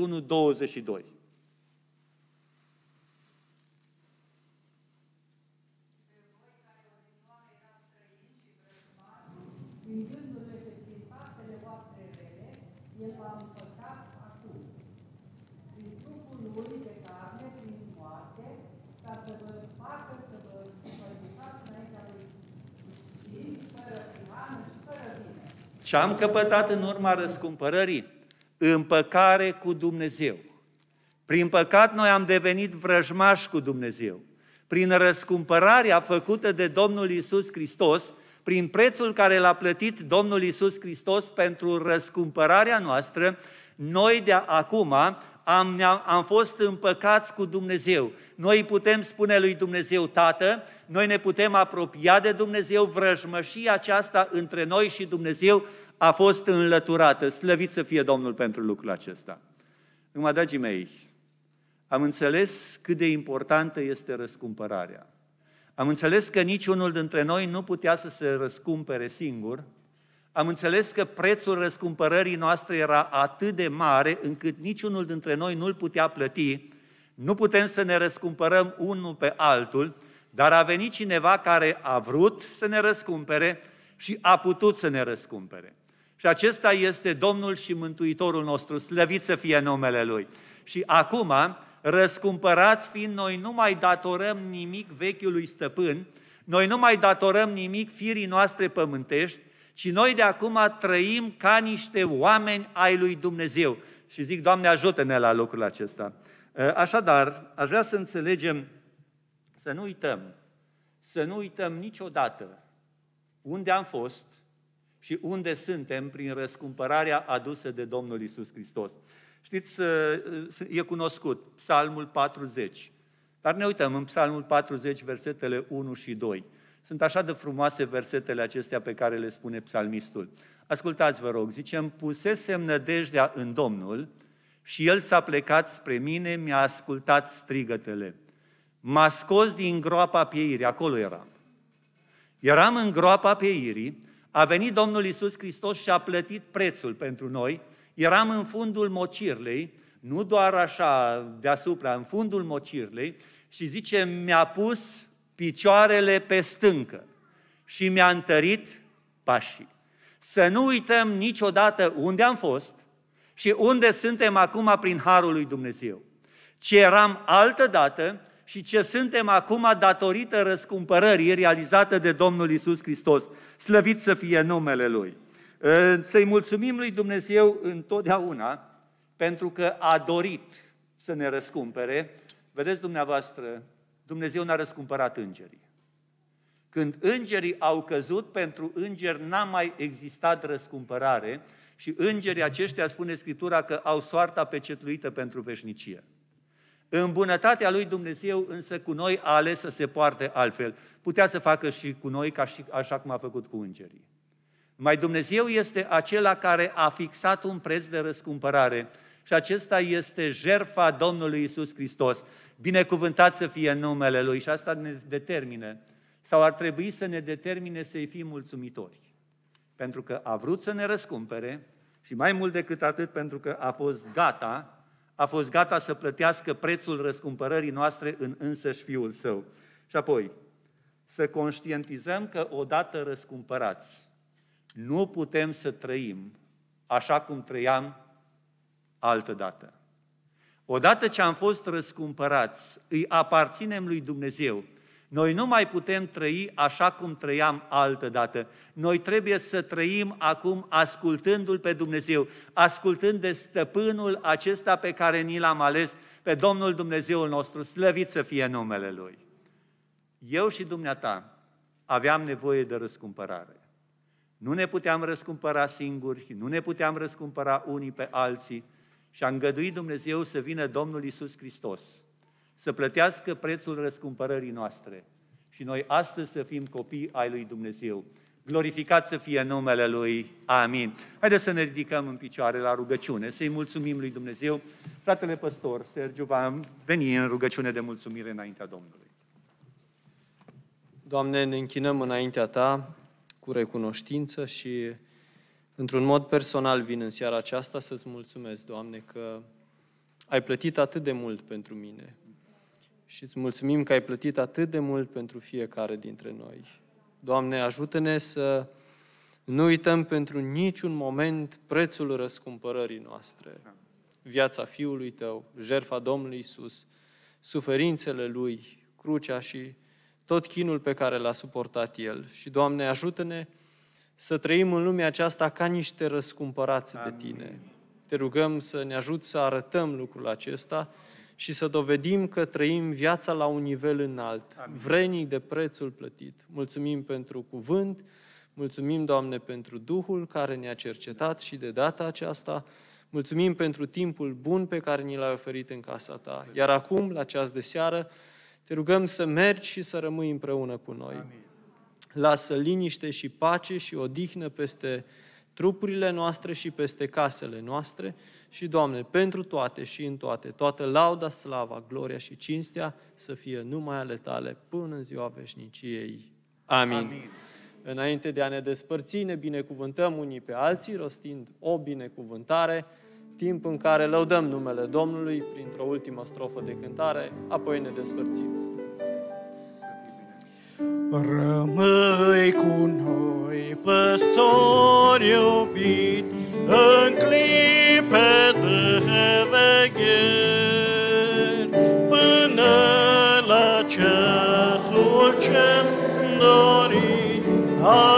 Din gândurile și prin faptele voastre rele, El v-a împăcat acum. Prin trupul Lui de carne, prin moarte, ca să vă facă să vă împărțișați înaintea Lui. Și fără prihană și fără Ce am căpătat în urma răscumpărării? Împăcare cu Dumnezeu. Prin păcat noi am devenit vrăjmași cu Dumnezeu. Prin răscumpărarea făcută de Domnul Iisus Hristos, prin prețul care l-a plătit Domnul Iisus Hristos pentru răscumpărarea noastră, noi de acum am fost împăcați cu Dumnezeu. Noi putem spune lui Dumnezeu Tată, noi ne putem apropia de Dumnezeu, vrăjmășia aceasta între noi și Dumnezeu a fost înlăturată. Slăvit să fie Domnul pentru lucrul acesta. Acum, dragii mei, am înțeles cât de importantă este răscumpărarea. Am înțeles că niciunul dintre noi nu putea să se răscumpere singur. Am înțeles că prețul răscumpărării noastre era atât de mare încât niciunul dintre noi nu-l putea plăti. Nu putem să ne răscumpărăm unul pe altul, dar a venit cineva care a vrut să ne răscumpere și a putut să ne răscumpere. Și acesta este Domnul și Mântuitorul nostru, slăvit să fie numele Lui. Și acum, răscumpărați fiind, noi nu mai datorăm nimic vechiului stăpân, noi nu mai datorăm nimic firii noastre pământești, ci noi de acum trăim ca niște oameni ai lui Dumnezeu. Și zic, Doamne, ajută-ne la lucrul acesta. Așadar, aș vrea să înțelegem, să nu uităm niciodată unde am fost și unde suntem prin răscumpărarea adusă de Domnul Iisus Hristos. Știți, e cunoscut, Psalmul 40. Dar ne uităm în Psalmul 40, versetele 1 și 2. Sunt așa de frumoase versetele acestea pe care le spune psalmistul. Ascultați, vă rog, zicem, pusesem nădejdea în Domnul și El s-a plecat spre mine, mi-a ascultat strigătele. M-a scos din groapa pieirii, acolo eram. Eram în groapa pieirii, a venit Domnul Iisus Hristos și a plătit prețul pentru noi, eram în fundul mocirlei, nu doar așa deasupra, în fundul mocirlei, și zice, mi-a pus picioarele pe stâncă și mi-a întărit pașii. Să nu uităm niciodată unde am fost și unde suntem acum prin harul lui Dumnezeu. Ce eram altădată și ce suntem acum datorită răscumpărării realizată de Domnul Iisus Hristos. Slăvit să fie numele Lui. Să-i mulțumim lui Dumnezeu întotdeauna pentru că a dorit să ne răscumpere. Vedeți dumneavoastră, Dumnezeu n-a răscumpărat îngerii. Când îngerii au căzut, pentru îngeri n-a mai existat răscumpărare și îngerii aceștia, spune Scriptura, că au soarta pecetluită pentru veșnicie. În bunătatea lui Dumnezeu, însă, cu noi a ales să se poarte altfel. Putea să facă și cu noi, așa cum a făcut cu îngerii. Mai Dumnezeu este acela care a fixat un preț de răscumpărare și acesta este jertfa Domnului Iisus Hristos. Binecuvântat să fie numele Lui și asta ne determină, sau ar trebui să ne determine să-i fim mulțumitori. Pentru că a vrut să ne răscumpere și mai mult decât atât pentru că a fost gata să plătească prețul răscumpărării noastre în însăși Fiul Său. Și apoi, să conștientizăm că odată răscumpărați, nu putem să trăim așa cum trăiam altădată. Odată ce am fost răscumpărați, îi aparținem lui Dumnezeu. Noi nu mai putem trăi așa cum trăiam altădată. Noi trebuie să trăim acum ascultându-L pe Dumnezeu, ascultând de stăpânul acesta pe care ni l-am ales, pe Domnul Dumnezeul nostru, slăvit să fie numele Lui. Eu și dumneata aveam nevoie de răscumpărare. Nu ne puteam răscumpăra singuri, nu ne puteam răscumpăra unii pe alții și a îngăduit Dumnezeu să vină Domnul Iisus Hristos, să plătească prețul răscumpărării noastre și noi astăzi să fim copii ai lui Dumnezeu. Glorificat să fie numele Lui. Amin. Haideți să ne ridicăm în picioare la rugăciune, să-i mulțumim lui Dumnezeu. Fratele păstor Sergiu va veni în rugăciune de mulțumire înaintea Domnului. Doamne, ne închinăm înaintea Ta cu recunoștință și într-un mod personal vin în seara aceasta să-ți mulțumesc, Doamne, că ai plătit atât de mult pentru mine și îți mulțumim că ai plătit atât de mult pentru fiecare dintre noi. Doamne, ajută-ne să nu uităm pentru niciun moment prețul răscumpărării noastre, viața Fiului Tău, jertfa Domnului Iisus, suferințele Lui, crucea și tot chinul pe care l-a suportat El. Și, Doamne, ajută-ne să trăim în lumea aceasta ca niște răscumpărați de Tine. Te rugăm să ne ajuți să arătăm lucrul acesta și să dovedim că trăim viața la un nivel înalt, vrednic de prețul plătit. Mulțumim pentru cuvânt, mulțumim, Doamne, pentru Duhul care ne-a cercetat și de data aceasta. Mulțumim pentru timpul bun pe care ni l-ai oferit în casa Ta. Iar acum, la ceas de seară, te rugăm să mergi și să rămâi împreună cu noi. Amin. Lasă liniște și pace și odihnă peste trupurile noastre și peste casele noastre și, Doamne, pentru toate și în toate, toată lauda, slava, gloria și cinstea să fie numai ale Tale până în ziua veșniciei. Amin. Amin. Înainte de a ne despărți, ne binecuvântăm unii pe alții, rostind o binecuvântare, timp în care lăudăm numele Domnului printr-o ultimă strofă de cântare, apoi ne despărțim. Rămâi cu noi, păstor iubit, în clipe de vegheri, până la ceasul cel dorit.